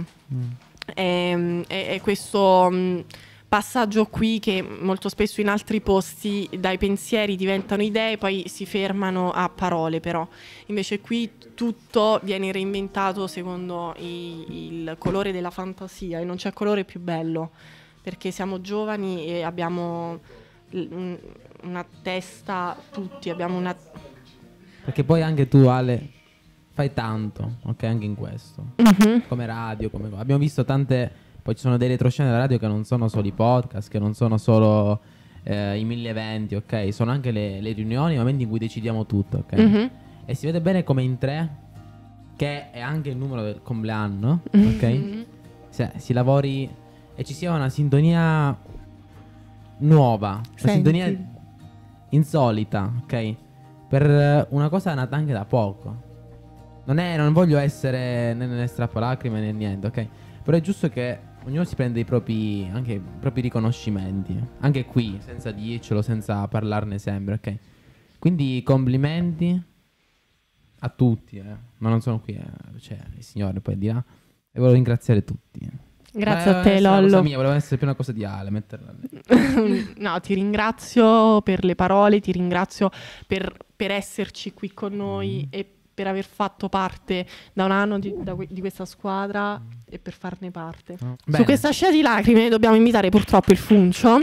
È questo passaggio qui che molto spesso in altri posti dai pensieri diventano idee, poi si fermano a parole, però invece qui tutto viene reinventato secondo il colore della fantasia, e non c'è colore più bello, perché siamo giovani e abbiamo una testa, tutti abbiamo una... Perché poi anche tu, Ale, fai tanto, ok, anche in questo. Come radio, abbiamo visto tante... Poi ci sono delle retroscene della radio che non sono solo i podcast, che non sono solo i 1000 eventi, ok? Sono anche le riunioni, i momenti in cui decidiamo tutto, ok? E si vede bene come in 3, che è anche il numero del compleanno, ok? Si lavori e ci sia una sintonia nuova, una sintonia insolita, ok? Per una cosa nata anche da poco. Non voglio essere né strappalacrime né niente, ok? Però è giusto che ognuno si prende i propri riconoscimenti, anche qui, senza dircelo, senza parlarne sempre, ok? Quindi complimenti a tutti, ma non sono qui, c'è il signore poi di là, e volevo ringraziare tutti. Grazie a te, Lollo. Voleva essere più una cosa di Ale, metterla lì. No, ti ringrazio per le parole, ti ringrazio per esserci qui con noi e per aver fatto parte da un anno di questa squadra e per farne parte. Su questa scia di lacrime dobbiamo invitare purtroppo il Funcio.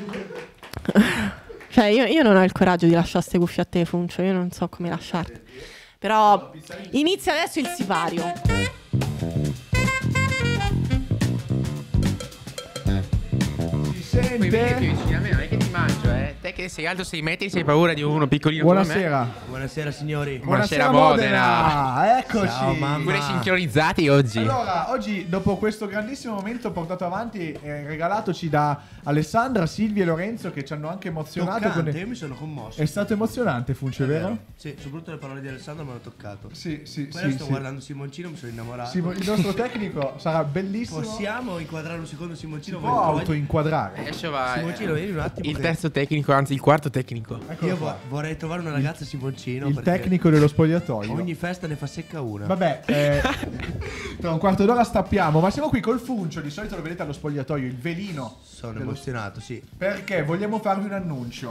Cioè io non ho il coraggio di lasciare ste cuffie a te, Funcio, io non so come lasciarti. Però inizia adesso il sipario. Puoi venire più vicino a me, non è che ti mangio, Te che sei alto 6 metri, sei paura di uno piccolino Buonasera. come me? Buonasera signori. Buonasera Modena. Eccoci. Ciao, mamma. Pure sincronizzati oggi. Allora, oggi dopo questo grandissimo momento portato avanti regalatoci da Alessandra, Silvia e Lorenzo, che ci hanno anche emozionato. Toccante, io mi sono commosso. È stato emozionante, Funcio, è vero? Sì, soprattutto le parole di Alessandro mi hanno toccato. Sì. Poi sto guardando Simoncino, mi sono innamorato. Il nostro tecnico sarà bellissimo. Possiamo inquadrare un secondo Simoncino? Si può autoinquadrare. Adesso va Simoncino, vieni un attimo. il terzo tecnico, anzi il quarto tecnico. Io vorrei trovare una ragazza Simoncino. Il tecnico dello spogliatoio. Ogni festa ne fa secca una. Vabbè, tra un quarto d'ora stappiamo. Ma siamo qui col Funcio. Di solito lo vedete allo spogliatoio, il velino. Sono emozionato, sì. Perché vogliamo farvi un annuncio.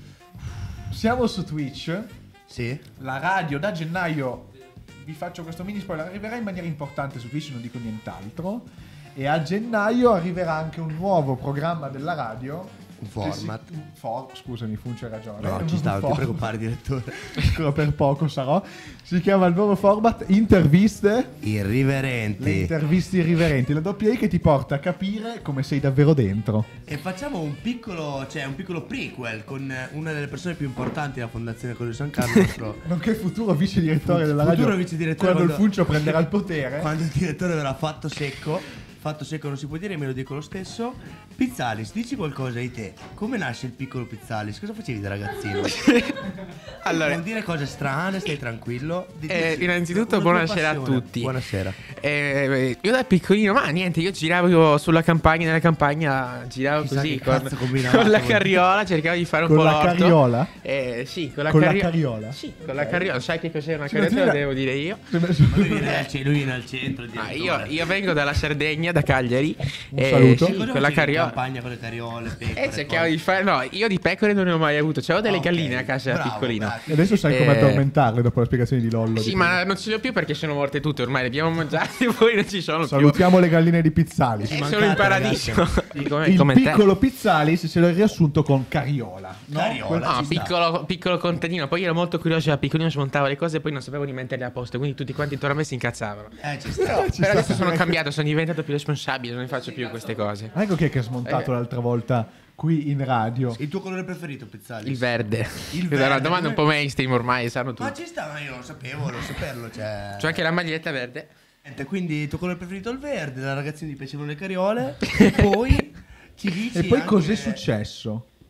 Siamo su Twitch. Sì. La radio da gennaio, vi faccio questo mini spoiler, arriverà in maniera importante su Twitch, non dico nient'altro. E a gennaio arriverà anche un nuovo programma della radio. Un format. Scusami, Funcio, hai ragione. No, ci sta, non ti preoccupare, direttore. Ancora per poco sarò. Si chiama il nuovo format Interviste Irriverenti. Le interviste irriverenti, la doppia I che ti porta a capire come sei davvero dentro. E facciamo un piccolo prequel con una delle persone più importanti della Fondazione Colle San Carlo. Nonché futuro vice direttore della radio. Futuro vice direttore quando il Funcio prenderà il potere. Quando il direttore verrà fatto secco non si può dire, me lo dico lo stesso. Pizzalis, dici qualcosa di te. Come nasce il piccolo Pizzalis? Cosa facevi da ragazzino? Allora, non dire cose strane, stai tranquillo. Innanzitutto buonasera a tutti. Buonasera. Io da piccolino, ma niente, io giravo sulla campagna, nella campagna giravo Chissà così con la carriola, cercavo di fare un po' l'orto. Con la carriola? Sì, con la carriola. Sì, con la carriola. Sai che cos'è una carriola? Te lo devo dire io. Ma lui viene al centro. Io vengo dalla Sardegna, da Cagliari. Un saluto. Con la carriola. Campagna con le cariole, pecore. Cercavo di fare. No, io di pecore non ne ho mai avuto. C'avevo delle galline a casa da piccolino. E adesso sai come addormentarle dopo la spiegazione di Lollo. Sì, ma non ce le ho più perché sono morte tutte. Ormai le abbiamo mangiate e poi non ci sono più. Salutiamo le galline di Pizzalis. Sono in paradiso. Il piccolo Pizzalis se l'ho riassunto con cariola. No, piccolo contadino. Poi ero molto curioso da piccolino, smontavo le cose e poi non sapevo di metterle a posto. Quindi tutti quanti intorno a me si incazzavano. Ci sta. Però adesso sono cambiato, sono diventato più responsabile, non ne faccio più queste cose. Ecco chi è che ha smontato l'altra volta qui in radio. Il tuo colore preferito, Pizzalis? Il verde. Il È una verde. domanda un po' mainstream ormai, sanno tutti. Ma ci sta, ma io non sapevo, volevo saperlo. C'è anche la maglietta verde. Quindi il tuo colore preferito è il verde, da ragazzini ti piacevano le cariole. E poi ci dici. E poi anche... cos'è successo?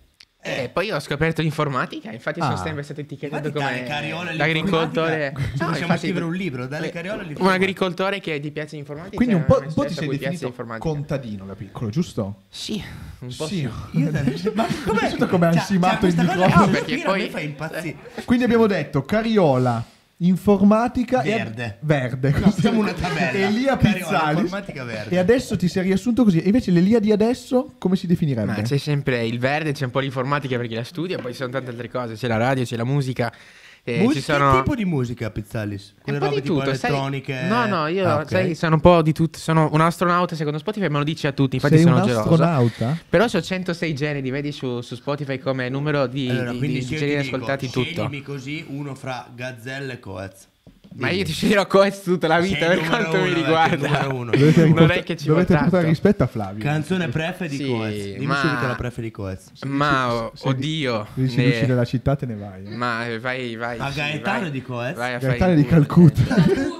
Poi ho scoperto l'informatica, infatti sono sempre stato etichettato come l'agricoltore. Possiamo scrivere un libro, dalle cariole all'informatica. Un agricoltore che ti piace l'informatica. Quindi un po' ti sei definito contadino da piccolo, giusto? Sì, un po' sì. Ma come ha ansimato il microfono? No, perché poi mi fa impazzire. Quindi abbiamo detto cariola, informatica verde. No, facciamo una tabella. Elia Pizzalis, informatica verde. e adesso ti sei riassunto così. E invece l'Elia di adesso come si definirebbe? Ma c'è sempre il verde, c'è un po' l'informatica perché la studia, poi ci sono tante altre cose, c'è la radio, c'è la musica. Ci sono... Che tipo di musica, Pizzalis? Quelle robe tipo elettroniche? No, io sai, sono un po' di tutto. Sono un astronauta secondo Spotify, me lo dice a tutti. Infatti sei sono un geloso. Astronauta? Però ho 106 generi, vedi su Spotify come numero di generi ascoltati tutto. Sceglimi così uno fra Gazzelle e Coez. Ma io ti sceglierò Coez tutta la vita per quanto mi riguarda. Non è che ci dovete portare rispetto a Flavio. Canzone prefe di Coez. Dimmi subito la prefe di Coez. Ma oddio. Se usci dalla città te ne vai. Ma vai. A Gaetano di Coez. Gaetano di Calcutta.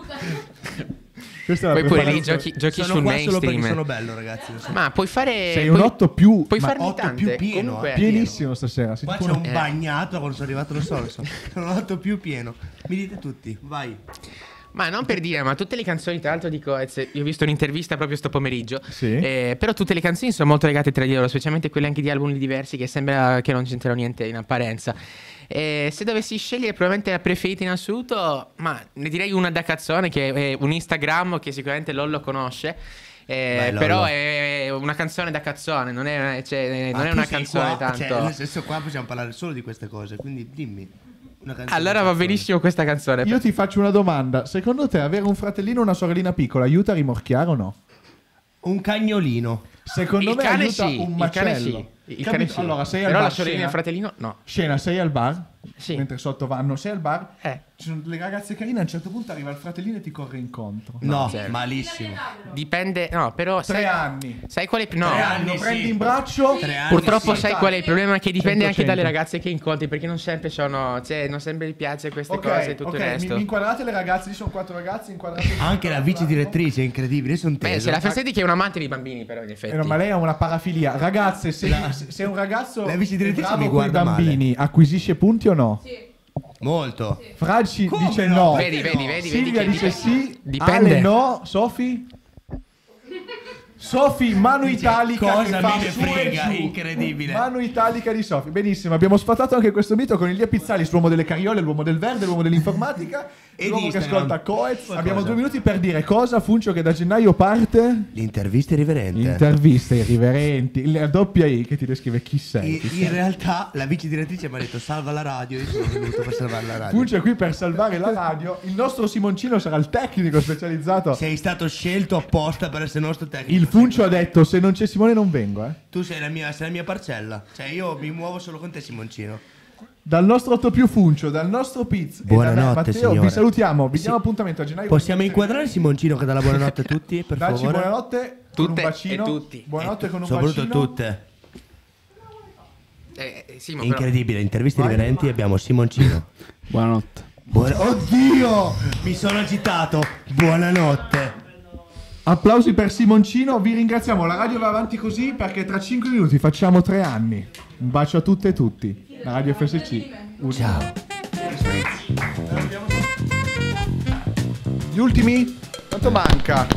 Poi pure lì giochi sul mainstream. Solo perché sono bello, ragazzi. Ma puoi fare. Sei un 8 più. Puoi farne 8 tante. più pieno. Comunque, pienissimo stasera. Qua c'è un bagnato quando sono arrivato, lo so. Sono 8 più pieno. Mi dite tutti, vai. Ma non per dire, ma tutte le canzoni, tra l'altro di Coez, io ho visto un'intervista proprio sto pomeriggio. Sì. Però tutte le canzoni sono molto legate tra di loro, specialmente quelle anche di album diversi che sembra che non c'entrano niente in apparenza. Se dovessi scegliere probabilmente la preferita in assoluto, ma ne direi una da cazzone che è un Instagram che sicuramente Lollo conosce. Però è una canzone da cazzone, non è una canzone qua, tanto. Nel senso, qua possiamo parlare solo di queste cose, quindi dimmi. Allora va benissimo questa canzone. Io ti faccio una domanda. Secondo te avere un fratellino o una sorellina piccola aiuta a rimorchiare o no? Un cagnolino. Secondo me aiuta un macello. Il cane sì. Allora, sei al però bar, la sorellina e il fratellino no. Scena, sei al bar? Sì. Mentre sotto vanno, sei al bar? Ci sono le ragazze carine, a un certo punto arriva il fratellino e ti corre incontro. No, malissimo. Dipende, no, però 3 anni. Sai qual è? No, 3 anni, lo prendi in braccio. 3 anni, purtroppo sai qual è il problema? Che dipende 100. anche dalle ragazze che incontri, perché non sempre sono, non sempre gli piace queste cose e tutto il resto. Mi inquadrate le ragazze, ci sono 4 ragazze, inquadrate. Anche la vice direttrice è incredibile, sono teso. Se la Festetti che è un amante dei bambini, però in effetti. Ma lei ha una parafilia. Ragazze, se un ragazzo la vice direttrice bravo mi con i guarda bambini acquisisce punti o no? Sì. Molto. Fraggi dice no. Vedi, Silvia che dice sì. Dipende. Ale no. Sofi, mano italica. Cosa che fa me ne su e frega, giù. incredibile. Mano italica di Sofi. Benissimo, abbiamo sfatato anche questo mito con Elia Pizzalis, l'uomo delle cariole, l'uomo del verde, l'uomo dell'informatica. E l'uomo che Instagram. ascolta Coez. Cosa? Abbiamo 2 minuti per dire cosa, Funcio, che da gennaio parte. L'intervista irriverente. Interviste irriverenti. La doppia I che ti descrive chi sei. In realtà la vice direttrice mi ha detto salva la radio. Io sono venuto per salvare la radio. Funcio è qui per salvare la radio. Il nostro Simoncino sarà il tecnico specializzato. Sei stato scelto apposta per essere nostro tecnico. Il Funcio ha detto se non c'è Simone non vengo. Tu sei la mia parcella. Cioè io mi muovo solo con te, Simoncino. Dal nostro 8 più Funcio, dal nostro Piz Buonanotte, e da me, Matteo, signore. vi salutiamo. Vi diamo appuntamento a gennaio. Possiamo inquadrare Simoncino che dà la buonanotte a tutti, per Dacci favore? buonanotte con un bacino. e tutti. Buonanotte con un Soprattutto bacino. tutte. Simo, Incredibile, interviste riverenti, abbiamo Simoncino. Buonanotte. Oddio, mi sono agitato. Buonanotte. Applausi per Simoncino, vi ringraziamo. La radio va avanti così perché tra 5 minuti facciamo 3 anni. Un bacio a tutte e tutti. La radio FSC. Ciao. Gli ultimi? Quanto manca?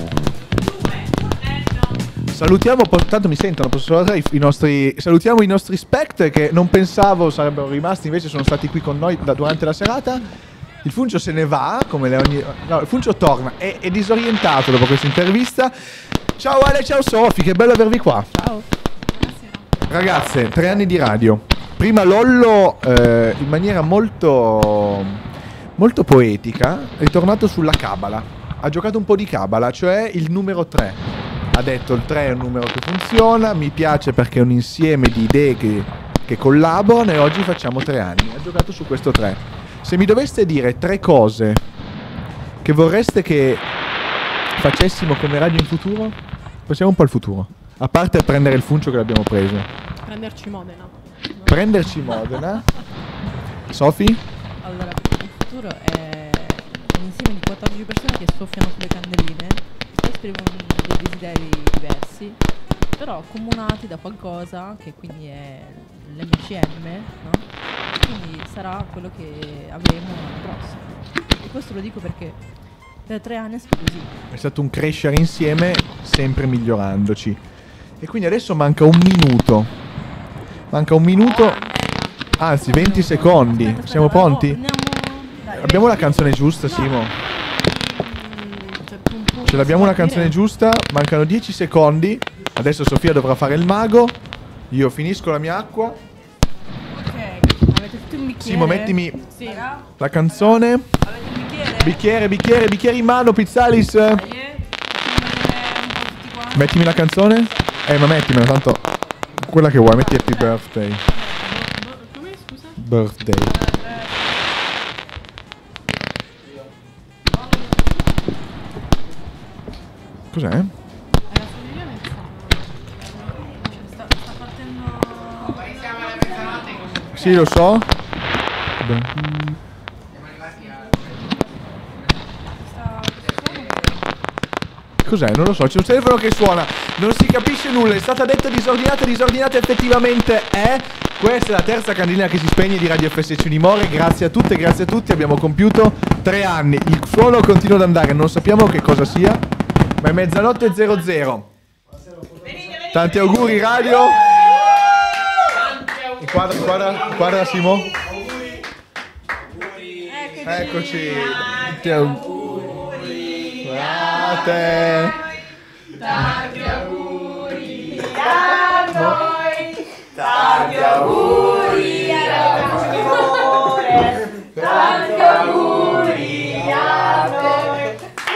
Salutiamo, tanto mi sentono, posso salutare salutiamo i nostri Spect che non pensavo sarebbero rimasti, invece sono stati qui con noi durante la serata. Il Funcio se ne va, come il Funcio torna, è disorientato dopo questa intervista. Ciao Ale, ciao Sofi, che bello avervi qua. Ciao. Ragazze, 3 anni di radio. Prima Lollo, in maniera molto, molto poetica, è ritornato sulla Cabala. Ha giocato un po' di Cabala, cioè il numero 3. Ha detto il 3 è un numero che funziona, mi piace perché è un insieme di idee che collaborano e oggi facciamo 3 anni. Ha giocato su questo 3. Se mi doveste dire 3 cose che vorreste che facessimo come radio in futuro, passiamo un po' al futuro. A parte prendere il Funcio che l'abbiamo preso. Prenderci Modena. Sofi? Allora, il futuro è un insieme di 14 persone che soffiano sulle candeline e esprimono dei desideri diversi però accomunati da qualcosa che quindi è l'MCM, no? Quindi sarà quello che avremo l'anno prossimo. E questo lo dico perché per 3 anni è stato così. È stato un crescere insieme, sempre migliorandoci. E quindi adesso manca un minuto. Manca un minuto, anzi 20 secondi. Aspetta, Siamo pronti? Dai, Abbiamo la canzone giusta, Simo? Ce l'abbiamo una canzone giusta, mancano 10 secondi. Adesso Sofia dovrà fare il mago. Io finisco la mia acqua. Ok, avete tutto un bicchiere? Simo, mettimi Sì. la canzone. Avete un bicchiere? Bicchiere in mano, Pizzalis. Mettimi la canzone. Ma mettimela, tanto quella che vuoi, metti Happy Birthday. Come, scusa? Birthday. Cos'è? Sta partendo. Sì, lo so. Cos'è? Non lo so, c'è un telefono che suona, non si capisce nulla, è stata detta disordinata effettivamente è. Questa è la terza candela che si spegne di Radio FSC Unimore. Grazie a tutte, grazie a tutti, abbiamo compiuto 3 anni. Il suono continua ad andare, non sappiamo che cosa sia, ma è 00:00. Tanti auguri radio. Guarda Simo. Eccoci. Tanti auguri a te. Tanti auguri a noi. Tanti auguri all'amore. Tanti auguri a noi.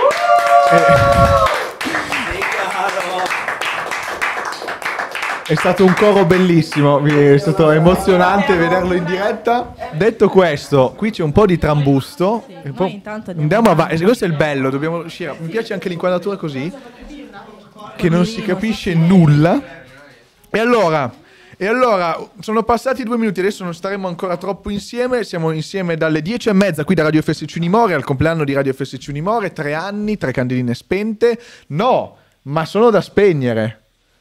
È stato un coro bellissimo, è stato emozionante vederlo in diretta. Detto questo, qui c'è un po' di trambusto. Sì, noi intanto andiamo avanti. Questo è il bello, dobbiamo riuscire. Mi piace anche l'inquadratura così, che non si capisce nulla. E allora, sono passati 2 minuti, adesso non staremo ancora troppo insieme. Siamo insieme dalle 10:30 qui da Radio FSC Unimore, al compleanno di Radio FSC Unimore. 3 anni, 3 candeline spente. No, ma sono da spegnere.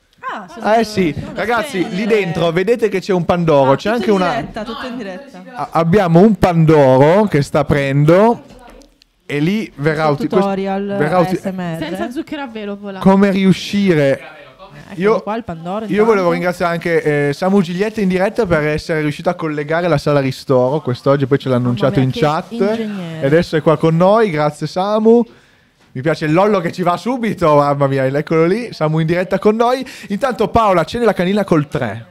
Sì, ragazzi, lì dentro vedete che c'è un Pandoro, c'è anche una... Tutto in diretta. Abbiamo un Pandoro che sta aprendo e lì verrà tutorial ASMR. Senza zucchero a velo, come riuscire... Io Pandoro, volevo ringraziare anche Samu Giglietta in diretta per essere riuscito a collegare la sala ristoro quest'oggi, poi ce l'ha annunciato in chat e adesso è qua con noi, grazie Samu. Mi piace il Lollo che ci va subito, mamma mia, eccolo lì, siamo in diretta con noi. Intanto Paola, accende la canina col 3.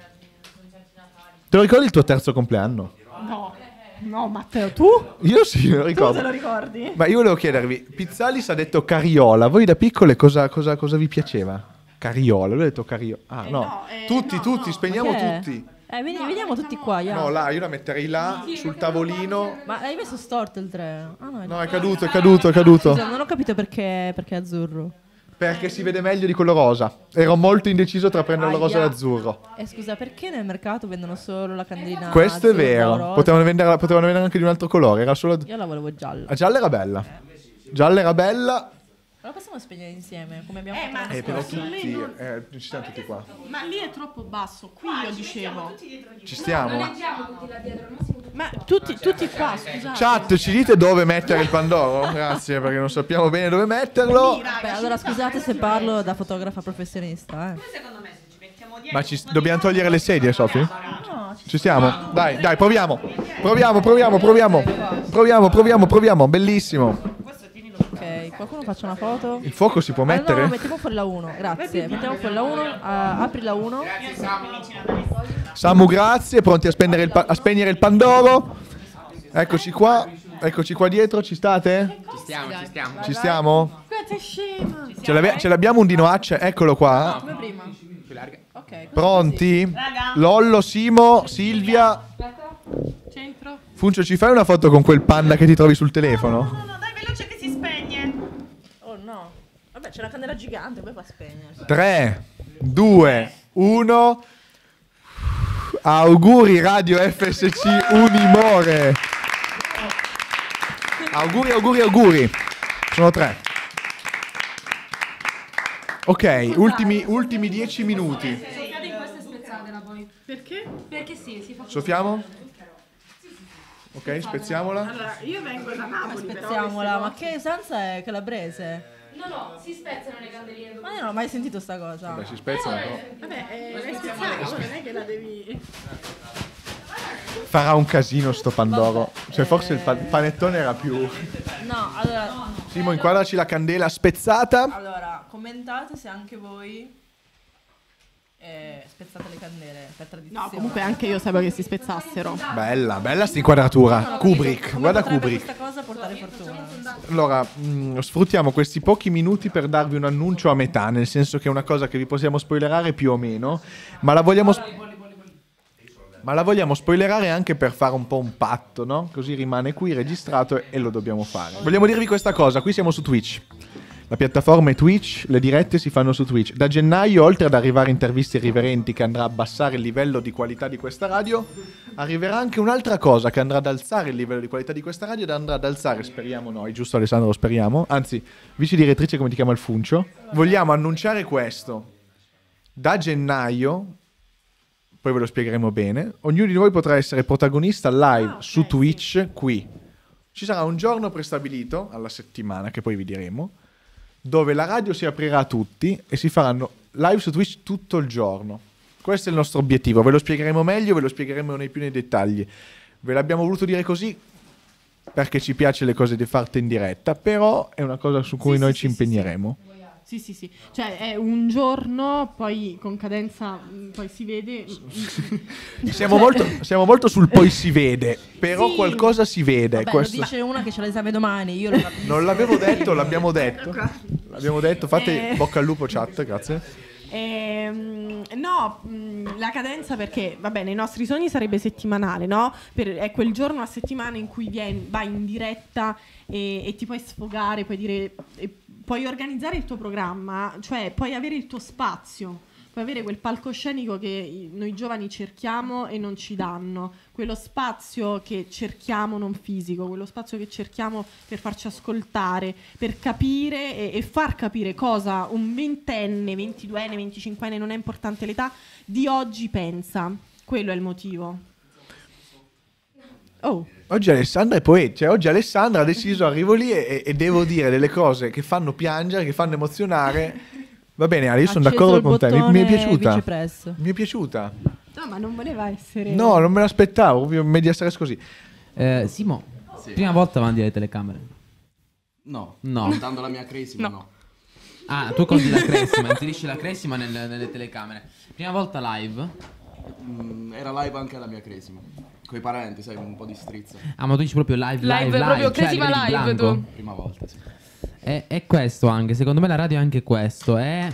Te lo ricordi il tuo terzo compleanno? No, Matteo, tu? Io sì, me lo ricordo. Tu te lo ricordi? Ma io volevo chiedervi, Pizzalis ha detto cariola, voi da piccole cosa vi piaceva? Cariola, lui ha detto cariola. Ah no, tutti, spegniamo tutti. Veniamo tutti qua. No, là, io la metterei là, sul tavolino. Ma hai messo storto il 3? No, è caduto. Scusa, non ho capito perché è azzurro. Perché si vede meglio di quello rosa. Ero molto indeciso tra prendere il rosa e l'azzurro. Scusa, perché nel mercato vendono solo la candela? Questo è vero. Potevano vendere anche di un altro colore. Era solo... Io la volevo gialla. La gialla era bella. Gialla era bella. Ma lo possiamo spegnere insieme, come abbiamo fatto però tutti, ci siamo tutti qua. Ma lì è troppo basso, qui io dicevo. Ci stiamo? Ma tutti qua, scusate. Chat, ci dite dove mettere il Pandoro? Grazie, perché non sappiamo bene dove metterlo. Beh, allora scusate se parlo da fotografa professionista, Secondo me se ci mettiamo dietro... Ma dobbiamo togliere le sedie, Sofì? No, ci stiamo? Dai, proviamo, bellissimo. Ok, qualcuno faccia una foto? Il fuoco si può mettere? No, mettiamo fuori la 1, grazie. Mettiamo fuori la 1, apri la 1. Samu, grazie, pronti a spegnere il Pandoro. Eccoci qua dietro, ci state? Ci stiamo? Aspetta, è scema. Ce l'abbiamo un Dino Hatch, eccolo qua. Come prima. Ok. Pronti? Lollo, Simo, Silvia. Centro. Funcio, ci fai una foto con quel panda che ti trovi sul telefono? No, dai, veloce che si spegne. Oh no. Vabbè, c'è una candela gigante, poi fa spegnere. 3, 2, 1. Auguri Radio FSC Unimore. Auguri. Sono 3. Ok, ultimi 10 minuti. Soffiate in questa e spezzatela poi. Perché? Perché sì, si fa. Soffiamo? Ok, spezziamola. Allora, io vengo da Napoli, Spezziamola, ma che esanza è calabrese? No, si spezzano le candeline. Ma io non ho mai sentito sta cosa. Beh, si spezzano, però. Vabbè, l'hai spezzato, non è che la devi... Farà un casino sto Pandoro. Cioè, forse il panettone era più... No, allora... Simo, inquadraci la candela spezzata. Allora, commentate se anche voi spezzate le candele per tradizione. No, comunque anche io sapevo che si spezzassero. Bella sta inquadratura. Kubrick, guarda Kubrick. Questa cosa portare fortuna. Allora, sfruttiamo questi pochi minuti per darvi un annuncio a metà, nel senso che è una cosa che vi possiamo spoilerare più o meno, ma la vogliamo spoilerare anche per fare un po' un patto, no? Così rimane qui registrato e lo dobbiamo fare. Vogliamo dirvi questa cosa, qui siamo su Twitch. La piattaforma è Twitch, le dirette si fanno su Twitch. Da gennaio, oltre ad arrivare interviste irriverenti che andrà a abbassare il livello di qualità di questa radio, arriverà anche un'altra cosa che andrà ad alzare il livello di qualità di questa radio ed andrà ad alzare, speriamo noi, giusto Alessandro, speriamo, anzi, vice direttrice come ti chiama il Funcio, vogliamo annunciare questo. Da gennaio, poi ve lo spiegheremo bene, ognuno di voi potrà essere protagonista live su Twitch qui. Ci sarà un giorno prestabilito alla settimana, che poi vi diremo, dove la radio si aprirà a tutti e si faranno live su Twitch tutto il giorno. Questo è il nostro obiettivo, ve lo spiegheremo meglio, ve lo spiegheremo nei dettagli. Ve l'abbiamo voluto dire così perché ci piace le cose di fatte in diretta, però è una cosa su cui noi ci impegneremo. Sì. Cioè è un giorno, poi con cadenza, poi si vede. Siamo molto sul poi si vede, però sì, qualcosa si vede. Vabbè, questo... lo dice una che c'ha l'esame domani, io lo capisco. Non l'avevo detto, l'abbiamo detto. L'abbiamo detto, fate bocca al lupo chat, grazie. La cadenza perché, vabbè, nei nostri sogni sarebbe settimanale, no? È quel giorno a settimana in cui vai in diretta e ti puoi sfogare, puoi dire, puoi organizzare il tuo programma, cioè puoi avere il tuo spazio, puoi avere quel palcoscenico che noi giovani cerchiamo e non ci danno, quello spazio che cerchiamo non fisico, quello spazio che cerchiamo per farci ascoltare, per capire e far capire cosa un 20enne, 22enne, 25enne, non è importante l'età, di oggi pensa. Quello è il motivo. Oh. Oggi Alessandra è poeta, cioè oggi Alessandra ha deciso, arrivo lì e devo dire delle cose che fanno piangere, che fanno emozionare. Va bene Ale, io sono d'accordo con te, mi è piaciuta. Mi è piaciuta. No, ma non voleva essere... No, non me l'aspettavo, proprio media stress così. Simo, prima volta avanti alle telecamere? No. Contando la mia cresima, no. Ah, tu conti la cresima, inserisci la cresima nelle telecamere. Prima volta live? Era live anche la mia cresima. Coi parenti, sai, un po' di strizza. Ah, ma tu dici proprio live, proprio cioè cresima live tu. Prima volta, sì. È questo anche, secondo me la radio è anche questo, è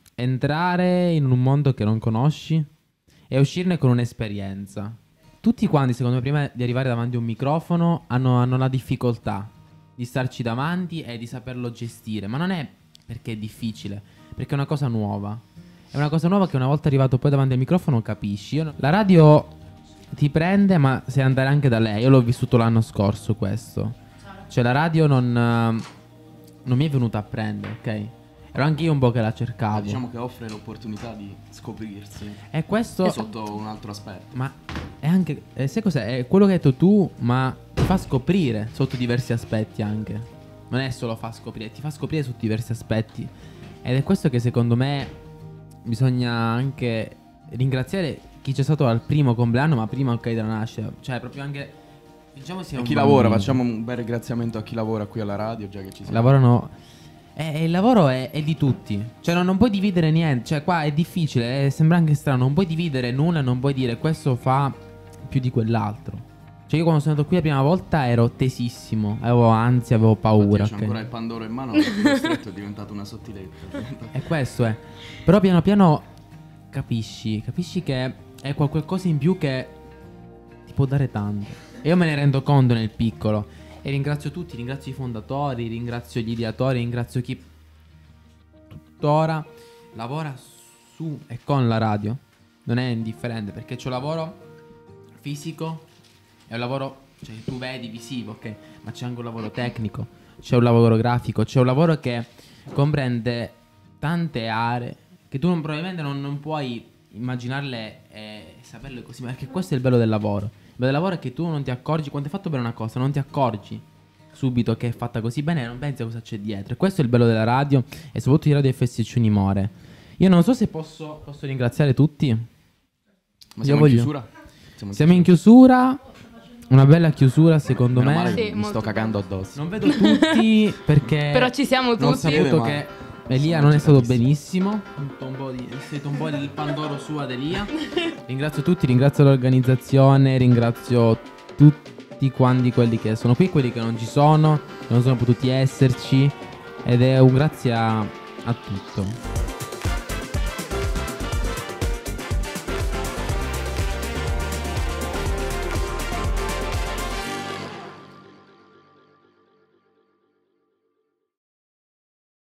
entrare in un mondo che non conosci e uscirne con un'esperienza. Tutti quanti, secondo me, prima di arrivare davanti a un microfono hanno la difficoltà di starci davanti e di saperlo gestire, ma non è perché è difficile, perché è una cosa nuova. È una cosa nuova che una volta arrivato poi davanti al microfono capisci. La radio ti prende, ma sai andare anche da lei. Io l'ho vissuto l'anno scorso questo. Cioè la radio non mi è venuta a prendere, ok? Ero anche io un po' che la cercavo. Ma diciamo che offre l'opportunità di scoprirsi. E questo... E sotto un altro aspetto. Ma è anche... sai cos'è? È quello che hai detto tu, ma ti fa scoprire sotto diversi aspetti anche. Non è solo fa scoprire, ti fa scoprire sotto diversi aspetti. Ed è questo che secondo me bisogna anche ringraziare chi c'è stato al primo compleanno, ma prima ok della nascita. Cioè proprio anche... Diciamo sia e un chi lavora, facciamo un bel ringraziamento a chi lavora qui alla radio, già che ci siamo. Lavorano. Il lavoro è di tutti. Cioè non puoi dividere niente. Cioè qua è difficile, sembra anche strano. Non puoi dividere nulla, non puoi dire questo fa più di quell'altro. Cioè io quando sono andato qui la prima volta ero tesissimo, avevo ansia, avevo paura. C'ho ancora il Pandoro in mano, lo stretto è diventato una sottiletta. E questo è. Però piano piano capisci che è qualcosa in più che ti può dare tanto. E io me ne rendo conto nel piccolo. E ringrazio tutti, ringrazio i fondatori, ringrazio gli ideatori, ringrazio chi tuttora lavora su e con la radio. Non è indifferente, perché c'è un lavoro fisico, è un lavoro, cioè tu vedi visivo, ok? Ma c'è anche un lavoro tecnico, c'è un lavoro grafico, c'è un lavoro che comprende tante aree che tu probabilmente non puoi immaginarle e saperle così, perché questo è il bello del lavoro. Il bello del lavoro è che tu non ti accorgi, quando hai fatto bene una cosa, non ti accorgi subito che è fatta così bene e non pensi a cosa c'è dietro. E questo è il bello della radio e soprattutto di Radio FSC Unimore. Io non so se posso ringraziare tutti. Ma siamo in chiusura? Siamo in chiusura. Una bella chiusura secondo Meno me. male, mi sto cagando addosso. Non vedo tutti perché Però ci siamo tutti. ho saputo che Elia non è stato benissimo. È stato un po' il pandoro su ad Elia. Ringrazio tutti, ringrazio l'organizzazione, ringrazio tutti quanti quelli che sono qui, quelli che non ci sono, che non sono potuti esserci. Ed è un grazie a tutto.